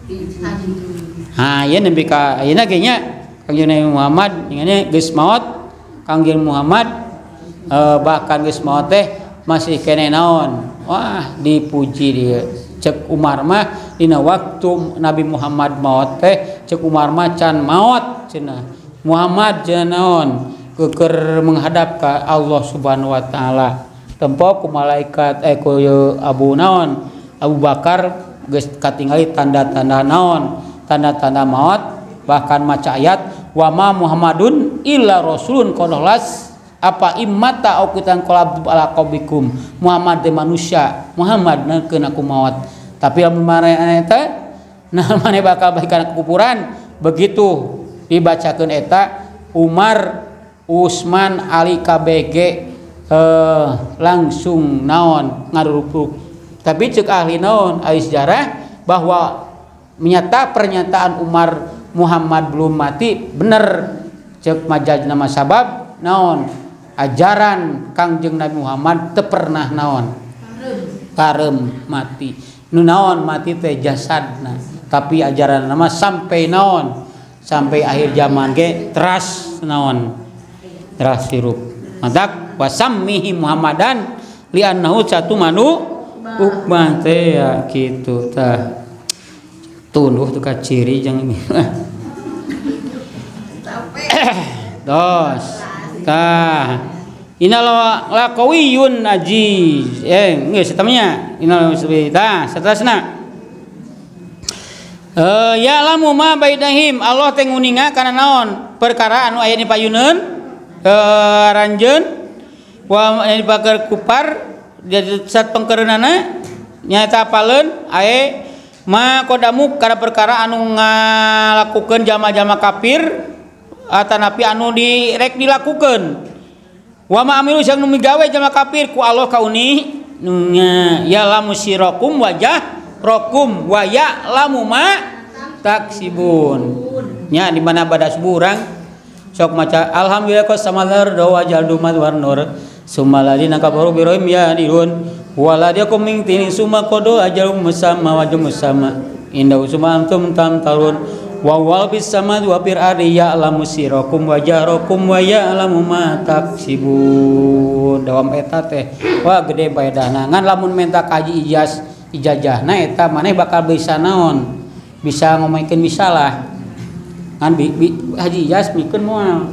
Ya nepi ka ayeuna ge nya Kangjeng Nabi Muhammad ingane geus maot Kangjeng Muhammad bahkan geus maot teh masih kene naon wah dipuji dia cek Umar mah dina waktu Nabi Muhammad maot teh cek Umar mah can maot cenah Muhammad cenah naon keker menghadap ka Allah Subhanahu wa taala tempo ku malaikat ku Abu naon Abu Bakar geus katingali tanda-tanda naon tanda-tanda maut bahkan maca ayat wa ma Muhammadun illa rasulun qadhalas apa immata au kutan qalab ala qabikum Muhammad teh manusia Muhammad neukeun aku maut tapi lamun marana eta nah maneh bakal balik kana kuburan begitu dibacakeun eta Umar Usman Ali KBG langsung naon ngaruruk tapi cek ahli naon ahli sejarah bahwa pernyataan Umar Muhammad belum mati bener cek majaj nama sabab naon ajaran Kangjeng Nabi Muhammad teu pernah naon karem mati nu naon mati teh jasadna tapi ajaran nama sampai naon sampai akhir zaman ge teras naon teras hirup madak wasammihi Muhammadan li'annahu satu manu ukmah teh ya kitu tah tunduh teu ka ciri jeung dos tah inal laqawiyun ajiz geus satamanya inal tah saterusna ya lamu ma baidahim Allah teh nguninga kana naon perkara anu aya di payuneun ranjeun wa dipaker kupar jadi sat pengkereunana nyaeta apaleun ae ma kodamu kana perkara anu ngalakukeun jama-jama kafir atanapi anu direk dilakukeun wa ma amilu sang nu migawe jama kafir ku Allah kauni nya ya lamu sirakum wajah rokum wa ya lamu ma taksibun nya di mana badas burang sok maca alhamdulillah kos samadar do wajal dumat warnur sumaladina kafaru birohim ya dirun waladiakum min tini summa qadu ajalum musamma wajum musamma inda usuma antum tam tarun wa wal bis samad wa fir ardi ya lamu sirakum wa jahrakum wa ya lamu ma taksibun dawam eta teh wah gede baedana ngan lamun menta kaji ijazahna eta maneh bakal bisa naon bisa ngomongkeun misalah kan haji ijaz mikeun moal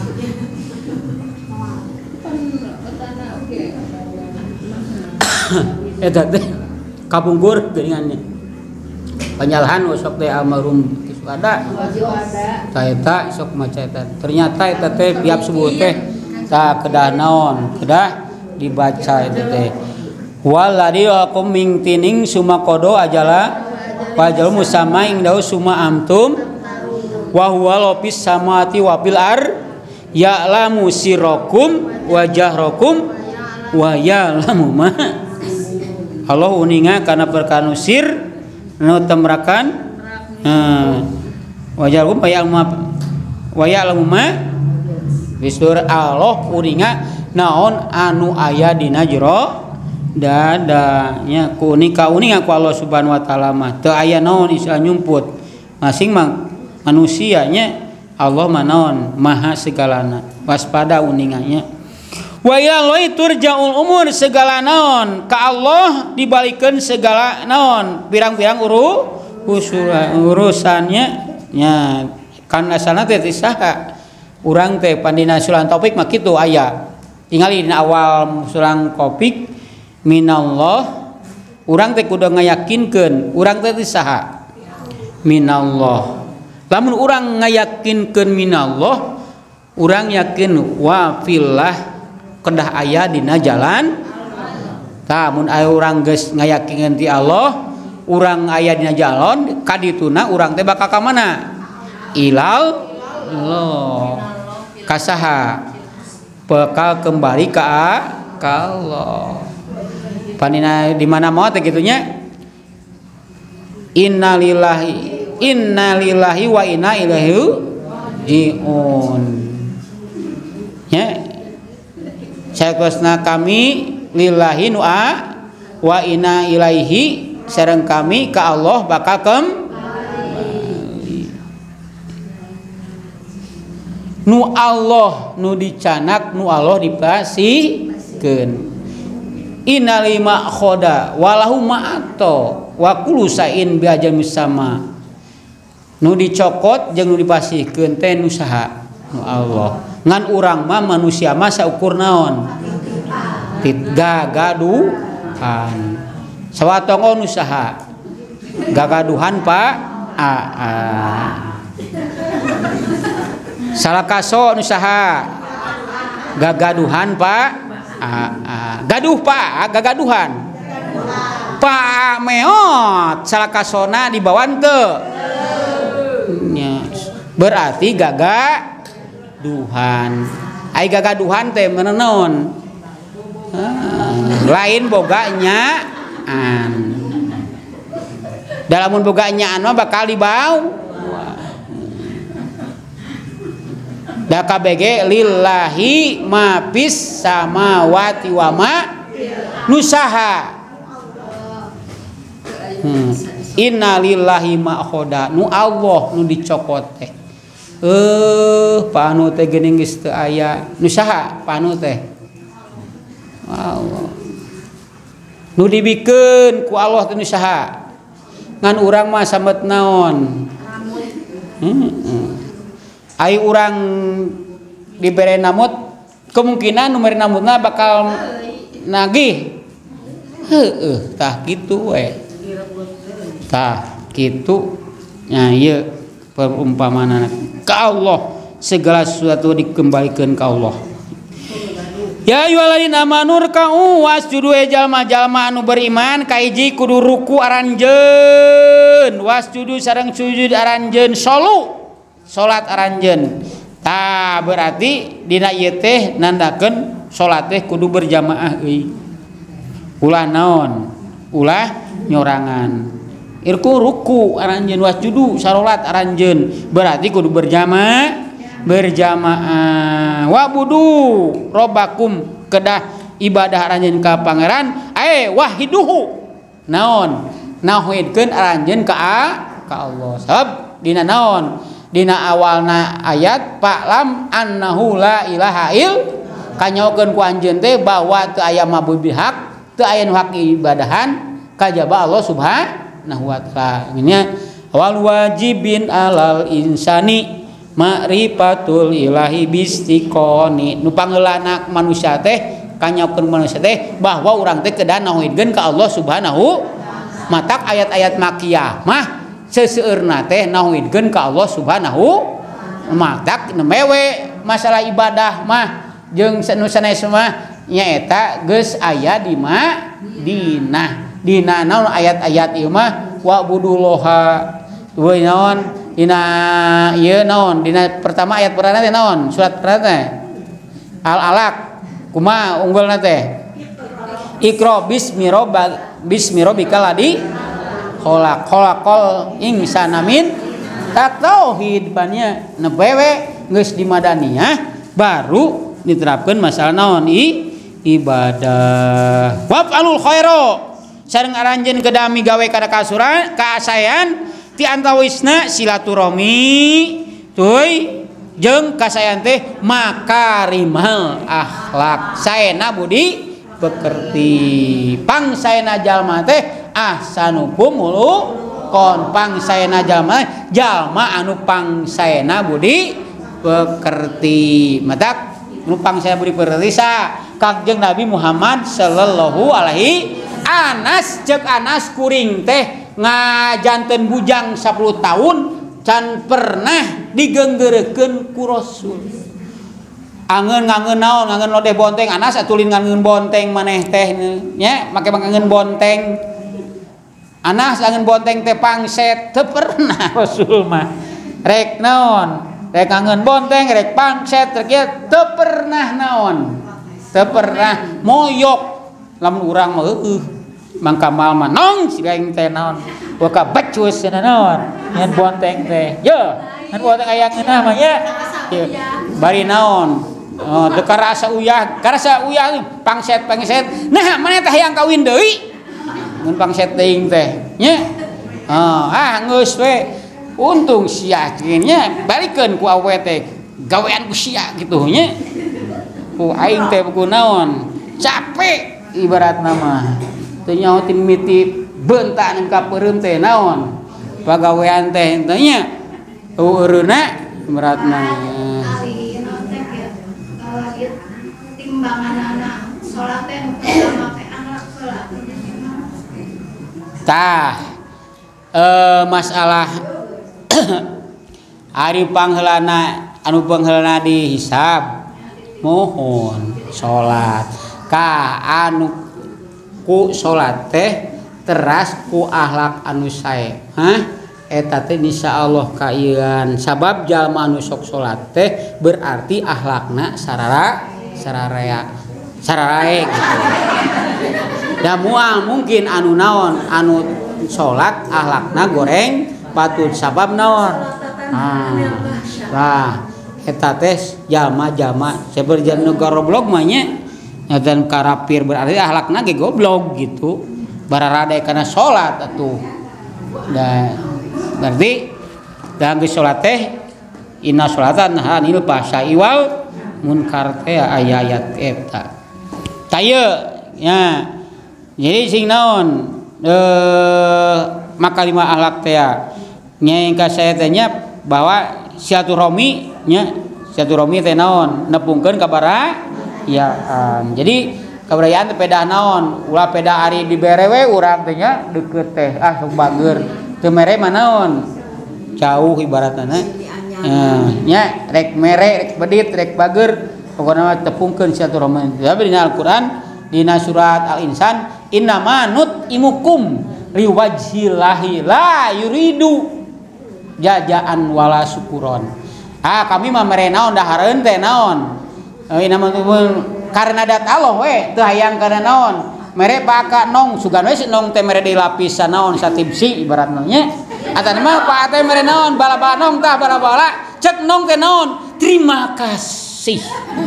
eta teh kabungkur geuningannya panyalahan sok teh almarhum kiswada tah eta sok maca eta ternyata eta teh tiap subuh teh tah kedah naon kedah dibaca eta teh waladi akum ming tining suma kodo ajala wajal musama ing daus suma amtum wa huwa lopis samati wa bil ar ya'lamu sirakum wa jahrakum wa ya'lamu ma Allah uninga kana perkara sir nu temrakan wa jahrakum wa ya'lamu ma bisur Allah uninga naon anu aya dina jero dadanya kuning aku Allah Subhanahu wa taala mah teu aya naon isa nyumput masing manusianya Allah manaon maha segalana waspada uningannya wa ya Allah turja'ul umur segala naon ka Allah dibalikeun segala naon pirang-pirang urusannya nya kan asalna teh saha urang teh pandina sulan topik mah kitu aya tingali dina awal sulang topik minallah urang teh kudu ngayakinkeun urang teh saha minallah lamun urang ngayakinkeun minallah urang yakin wa fillah kedah aya dina jalan tah mun aya urang geus ngayakinkeun ti Allah urang aya dina jalan kadituna urang teh bakal ka mana ilal Allah kasaha bakal kembali ka Allah panina di mana mau teh gitunya innalillahi wa inna ilaihi rajiun ya saeukosna kami lillahi nu'a wa inna ilaihi sareng kami ka Allah bakal nu Allah nu dicanak nu Allah dipasikeun innalima khoda walahu ma'ato wa kullu sain bi ajal musamma nu dicokot jeung nu dipasihkeun teh nu saha nu Allah ngan urang mah manusia mah saukur naon gagaduhan sawatonggo nu saha Gagaduhan Pak Salakaso nu saha? Gagaduhan Pak gaduh Pak gagaduhan Pak meot salakasona dibawan teu nya berarti gagaduhan ai gagaduhan teh menaon lain boga nyaan dalamun boga nyaan mah bakal dibau da KBG lillahi ma fis samawati wa ma nusaha inna lillahi ma khoda nu Allah nu dicokot teh panu teh geuning geus teu aya nusaha panu teh Allah nu dibikeun ku Allah teh nusaha ngan urang mah sambat naon ai urang dibere namut kemungkinan numeri namutna bakal nagih tah kitu we tah kitu nya ieu perumpamaan ka Allah segala sesuatu dikembalikan ke Allah ya ayyuhalladzina amanu ruk'u wasjudu jalma-jalma anu beriman kaiji kudu ruku aranjeun wasjudu sareng sujud aranjeun salat aranjeun tah berarti dina ieu teh nandakeun salat teh kudu berjamaah euy ulah naon ulah nyorangan irku ruku aranjeun wasjudu salat aranjeun berarti kudu berjamaah wabudu robbakum kedah ibadah aranjeun ka pangeran wahiduhu naon nauhidkeun aranjeun ka Allah sabab dina naon dina awalna ayat fa'lam annahu la ilaha il kanyaokeun ku anjeun teh bahwa teu aya mabud bihaq teu aya nu hak ibadahan kajaba Allah subhanahu wa ta'ala nya wal wajibin alal insani ma'rifatul ilahi bistiqoni nu pangeulana manusia teh kanyaokeun manusia teh bahwa urang teh kedah nauhidkeun ka Allah subhanahu matak ayat-ayat makiyah mah seseueurna teh nauhidkeun ka Allah subhanahu matak nemewe masalah ibadah mah jeung nu sanes mah nyaeta geus aya di Madinah dina naon ayat-ayat ieu mah wa'budullaha we naon dina ieu naon dina pertama ayat pertama teh naon surat pertama teh Al-Alaq kumaha unggulna teh Iqra bismi rabbikal ladzi khalaqal insana min tauhid bannya nebewe geus di Madaniyah baru diterapkeun masalah naon ibadah waf'alul khaira sareng aranjeun kedah migawe kana kaasayan ti antawisna silaturahmi teuy jeung kasayan teh makarimal akhlak saena budi bekerti pangsaena jalma teh ahsanukum kon pangsaena jalma anu pangsaena budi bekerti matak nu pangsaena budi bekerti sa Kangjeng Nabi Muhammad sallallahu alaihi Anas cek Anas kuring teh ngajanten bujang 10 tahun can pernah digenggerekeun ku Rasul angeun naon ngangeun lodeh bonteng Anas atulin ngangeun bonteng maneh teh nya make ngangeun bonteng Anas ngangeun bonteng teh pangset teu pernah Rasul mah rek naon rek ngangeun bonteng rek pangset rek teu pernah naon teu pernah moyok lamun urang mah Mang Kamal mah nong si aing teh naon waka becus cenah naon ngan bonteng teh ye ngan bonteng aya ngeunah mah nya bari naon teu karasa uyah pangset nah maneh teh hayang kawin deui mun pangset teuing teh nya geus we untung sia nya balikeun ku awewe teh gawean ku sia kitu nya ku aing teh ku naon capek ibaratna mah teu nyaho ti mimiti beuntak ka peureum teh naon pagawean teh teh nya eureuna beratna timbanganna salat teh pertama teh anak salat tah masalah ari pangheulana anu pangheulana dihisab mohon salat ka anu ku salat teh teras ku akhlak anu sae eta teh insyaallah kaieun sabab jalma anu sok salat teh berarti akhlakna sararae gitu. Da moal mungkin anu naon anu salat akhlakna goreng patut sabab naon eta teh jalma-jalma seperti nu goblok mah nya dan karapir berarti akhlakna ge goblok gitu bararade kana salat atuh da berarti dalam salat teh inna sholatan anil fahsya'i wal munkar teh ayat eta taya nya jadi sing naon makalimah akhlak teh nya engka saya teh nya bahwa silaturahmi nya silaturahmi teh naon nepungkeun kabara ya jadi kabarayaan teh pedah naon ulah pedah ari dibere we urang teh nya deukeut teh sok bager teu mere mah naon jauh ibaratna nya rek mere rek bedit rek bager pokona tepungkeun silaturahmi tapi dina Al-Qur'an dina surat Al-Insan innama nut'imukum liwajhillahi la yuridu jajaan wala syukuron kami mah mere naon dahareun teh naon innama karena dat Allah we teu hayang kana naon mere baka nong sugan we nong teh mere dilapisan naon satibsi ibaratna nya atan mah pa teh mere naon bala-bala nong tah bala-bala cek nong teh naon terima kasih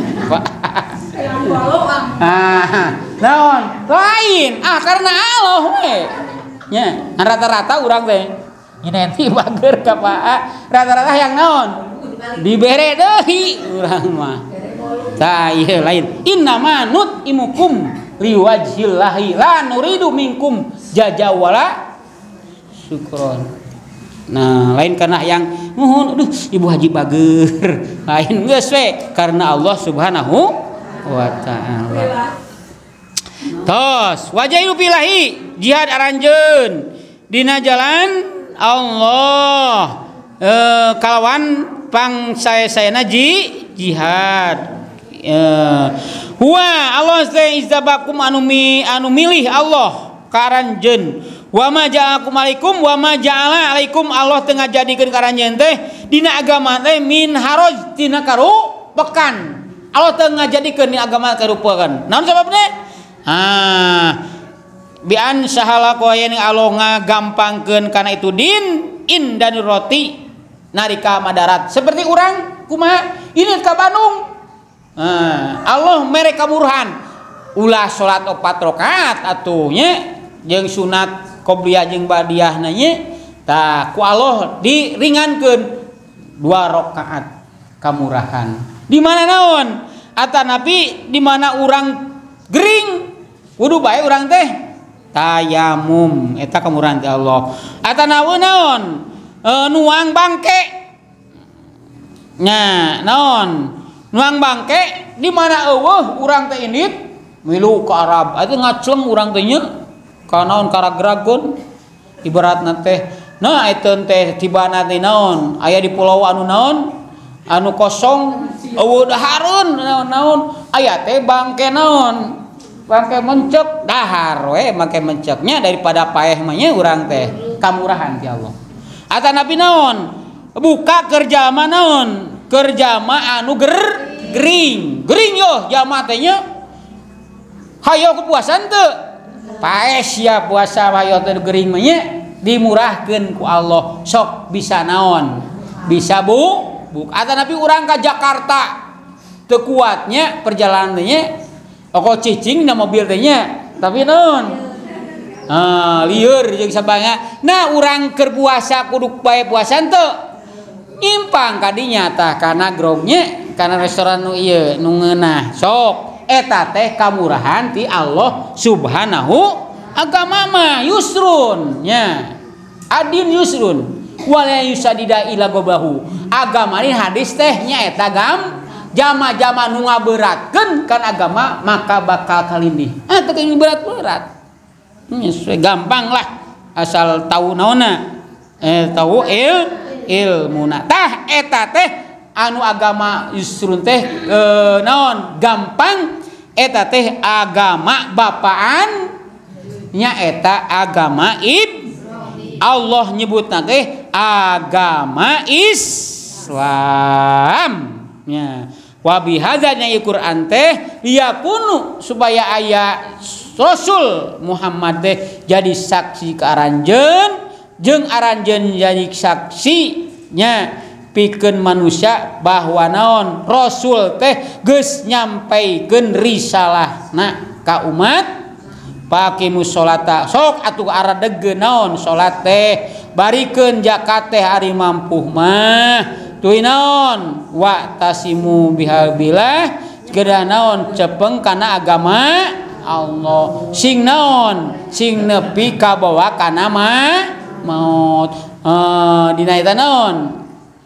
naon lain karena Allah we nya rata-rata urang teh nyenenti bager ka rata-rata yang naon dibere deui urang mah tah ieu lain innama nut'imukum liwajhillahi la nuridu minkum jaza wala syukron nah lain karena yang nuhun aduh ibu haji bager lain geus we karena Allah subhanahu wa ta'ala tos wajahidu billahi jihad aranjeun dina jalan Allah kalawan pangsae-saena jihad huwa Allah teh izabakum anu milih Allah karanjeun wa ma ja'akum alaikum wa ma ja'ala alaikum Allah teu ngajadikeun karanjeun teh dina agama teh min haraj tina karupekan Allah teu ngajadikeun dina agama karupekan naon sababna bi an sahala koyen Allah ngagampangkeun kana itu din dan roti narika madarat seperti urang kumaha ini ka Bandung Allah mere kamurhan ulah salat 4 rakaat atuh nya jeung sunat qobliyah jeung badiahna nya tah ku Allah diringankeun 2 rakaat kamurahan di mana naon atanapi di mana urang gering kudu bae urang teh tayamum eta kamurahan ti Allah atanaun naon nuang bangke nya naon nuang bangke di mana eueuh urang teh indit milu ka Arab atuh ngacleng urang teh nya ka naon karagragon ibaratna teh nah eteun teh tibana teh naon aya di pulau anu naon anu kosong eueuh dahareun naon aya teh bangke naon bangke mencek dahar we make menceknya daripada paeh mah nya urang teh kamurahan ti Allah atanapi naon buka kerja mah naon kerja mah anu gering yo jama teh nya hayo kepuasan teu paes ya puasa hayo teh gering mah nya dimurahkeun ku Allah sok bisa naon bisa atanapi urang ka Jakarta teu kuatnya perjalanan teh nya oko cicing na mobil teh nya tapi naon lieur jeung sabanga nah urang keur puasa kudu bae puasan teu impang kadinya tah kana grognya kana restoran nu ieu nu ngeunah sok eta teh kamurahan ti Allah subhanahu agama mah yusrun nya adin yusrun wala yusadida ila gobahu agama ini hadis teh nya eta jama-jama nu ngaberatkeun kan agama maka bakal kalindih teu berat-berat nya gampang lah asal tahu naonna tahu ilmuna tah eta teh anu agama yusrun teh naon gampang eta teh agama bapaan nya eta agama Allah nyebutna teh agama Islam nya wa bihadzanya Al-Qur'an teh yakunu supaya aya Rasul Muhammad teh jadi saksi ka aranjeun jeung aranjeun jadi saksi nya pikeun manusia bahwa naon Rasul teh geus nyampaikeun risalahna ka umat paqimus sholata sok atuh aradegeun naon salat teh barikeun zakat teh ari mampuh mah tuh naon wa tasimu bihabillah geura naon cepeng kana agama Allah sing naon sing nepi ka bawa kana maut dina eta naon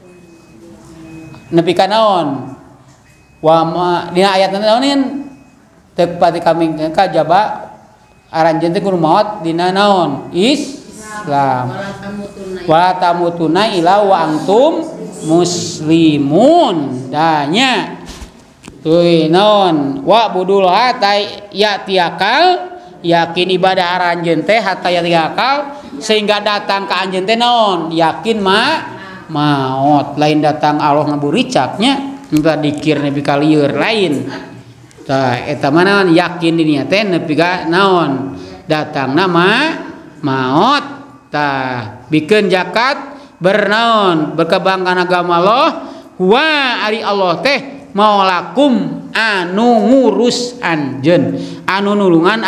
nepi ka naon wa dina ayat naonin teu pati kami kajaba aranjeun teh kudu maot dina naon Islam wala tamutuna illa wa antum muslimun danya tuh naon wa budul hatai yatiakal yakin ibadah aranjeun teh hatta yatiakal sehingga datang ka anjeun teh naon yakin maot lain datang Allah ngaburicaknya minta dikir nepi ka lieur lain tah eta mah naon yakin di nya teh nepi ka naon datang nama maot tah bikeun zakat bernaon berkebangkan agama Allah wa ari Allah teh maulakum anu ngurus anjeun anu nulungan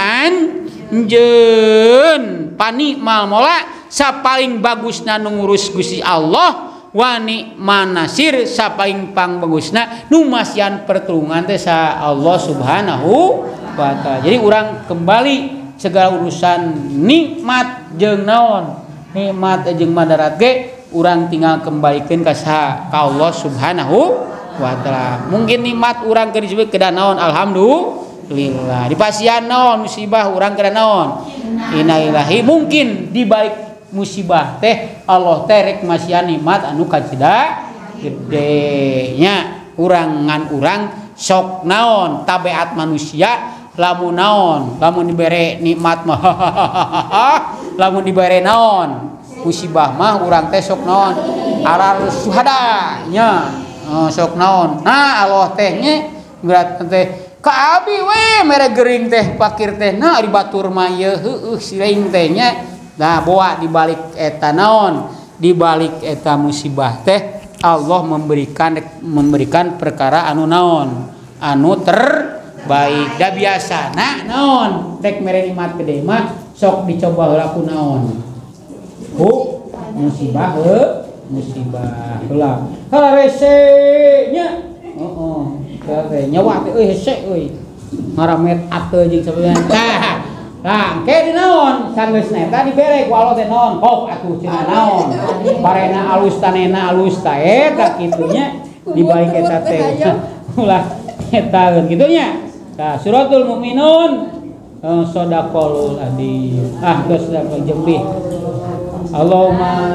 anjeun panikmal mola sapaling bagusna nu ngurus Gusti Allah wani manasir sapaling pangbagusna nu masian pertulungan teh sa Allah Subhanahu wa taala. Jadi urang kembali segala urusan nikmat jeung naon nikmat jeung madarat ge urang tinggal kembalikan ka Allah Subhanahu wa taala. Mungkin nikmat urang keur disebut kedah naon alhamdulillah. Di pasian naon musibah urang kedah naon innalillahi. Mungkin di balik musibah teh Allah teh rek masian nikmat anu kacida gede nya urang ngan urang sok naon tabiat manusia lamun naon lamun dibere nikmat mah lamun dibere naon musibah mah urang teh sok naon arar suhada nya sok naon nah Allah teh nya berat teh ka abi we mere gering teh pakir teh nah di batur mah ye heueuh sireing teh nya nah bawa di balik eta naon di balik eta musibah teh Allah memberikan perkara anu naon anu terbaik da biasa nah naon rek mere nikmat gede mah sok dicoba heula ku naon musibah musibah heula harese nya heeh nyawa teh euy hese euy ngaramet ateu jeung sabeureun tah lah ke di naon sanggeus eta dibere ku Allah teh naon kok atuh cenah naon barena alus tanena alus ta eta kitu nya di balik eta teh ulah eta kitu nya tah suratul mukminun sadaqalul adzim geus da jembih Allahumma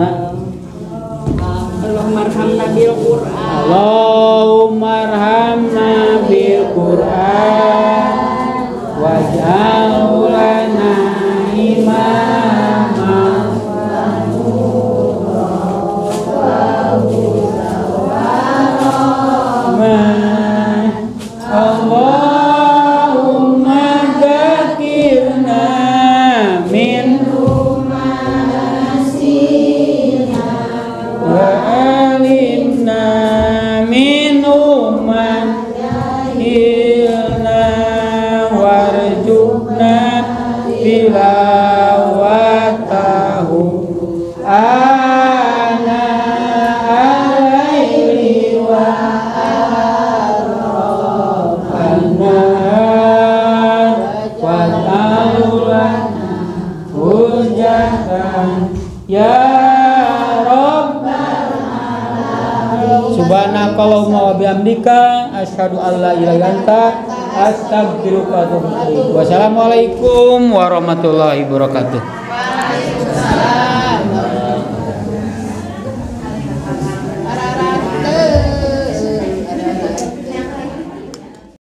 arhamna bil Qur'an Allahumma arhamna bil Qur'an waj'al lana imama Allahumma dzakirna minhu nasina wa alimna minhu man jahilna warjubna tilawatahu ana alaili wa al-nahar wa ta'ulana hujatan ya Rabbal alamin subhanakallahumma wa bihamdika asyhadu an la ilaha illa anta astaghfiruka wa atubu ilaik. Wassalamualaikum warahmatullahi wabarakatuh.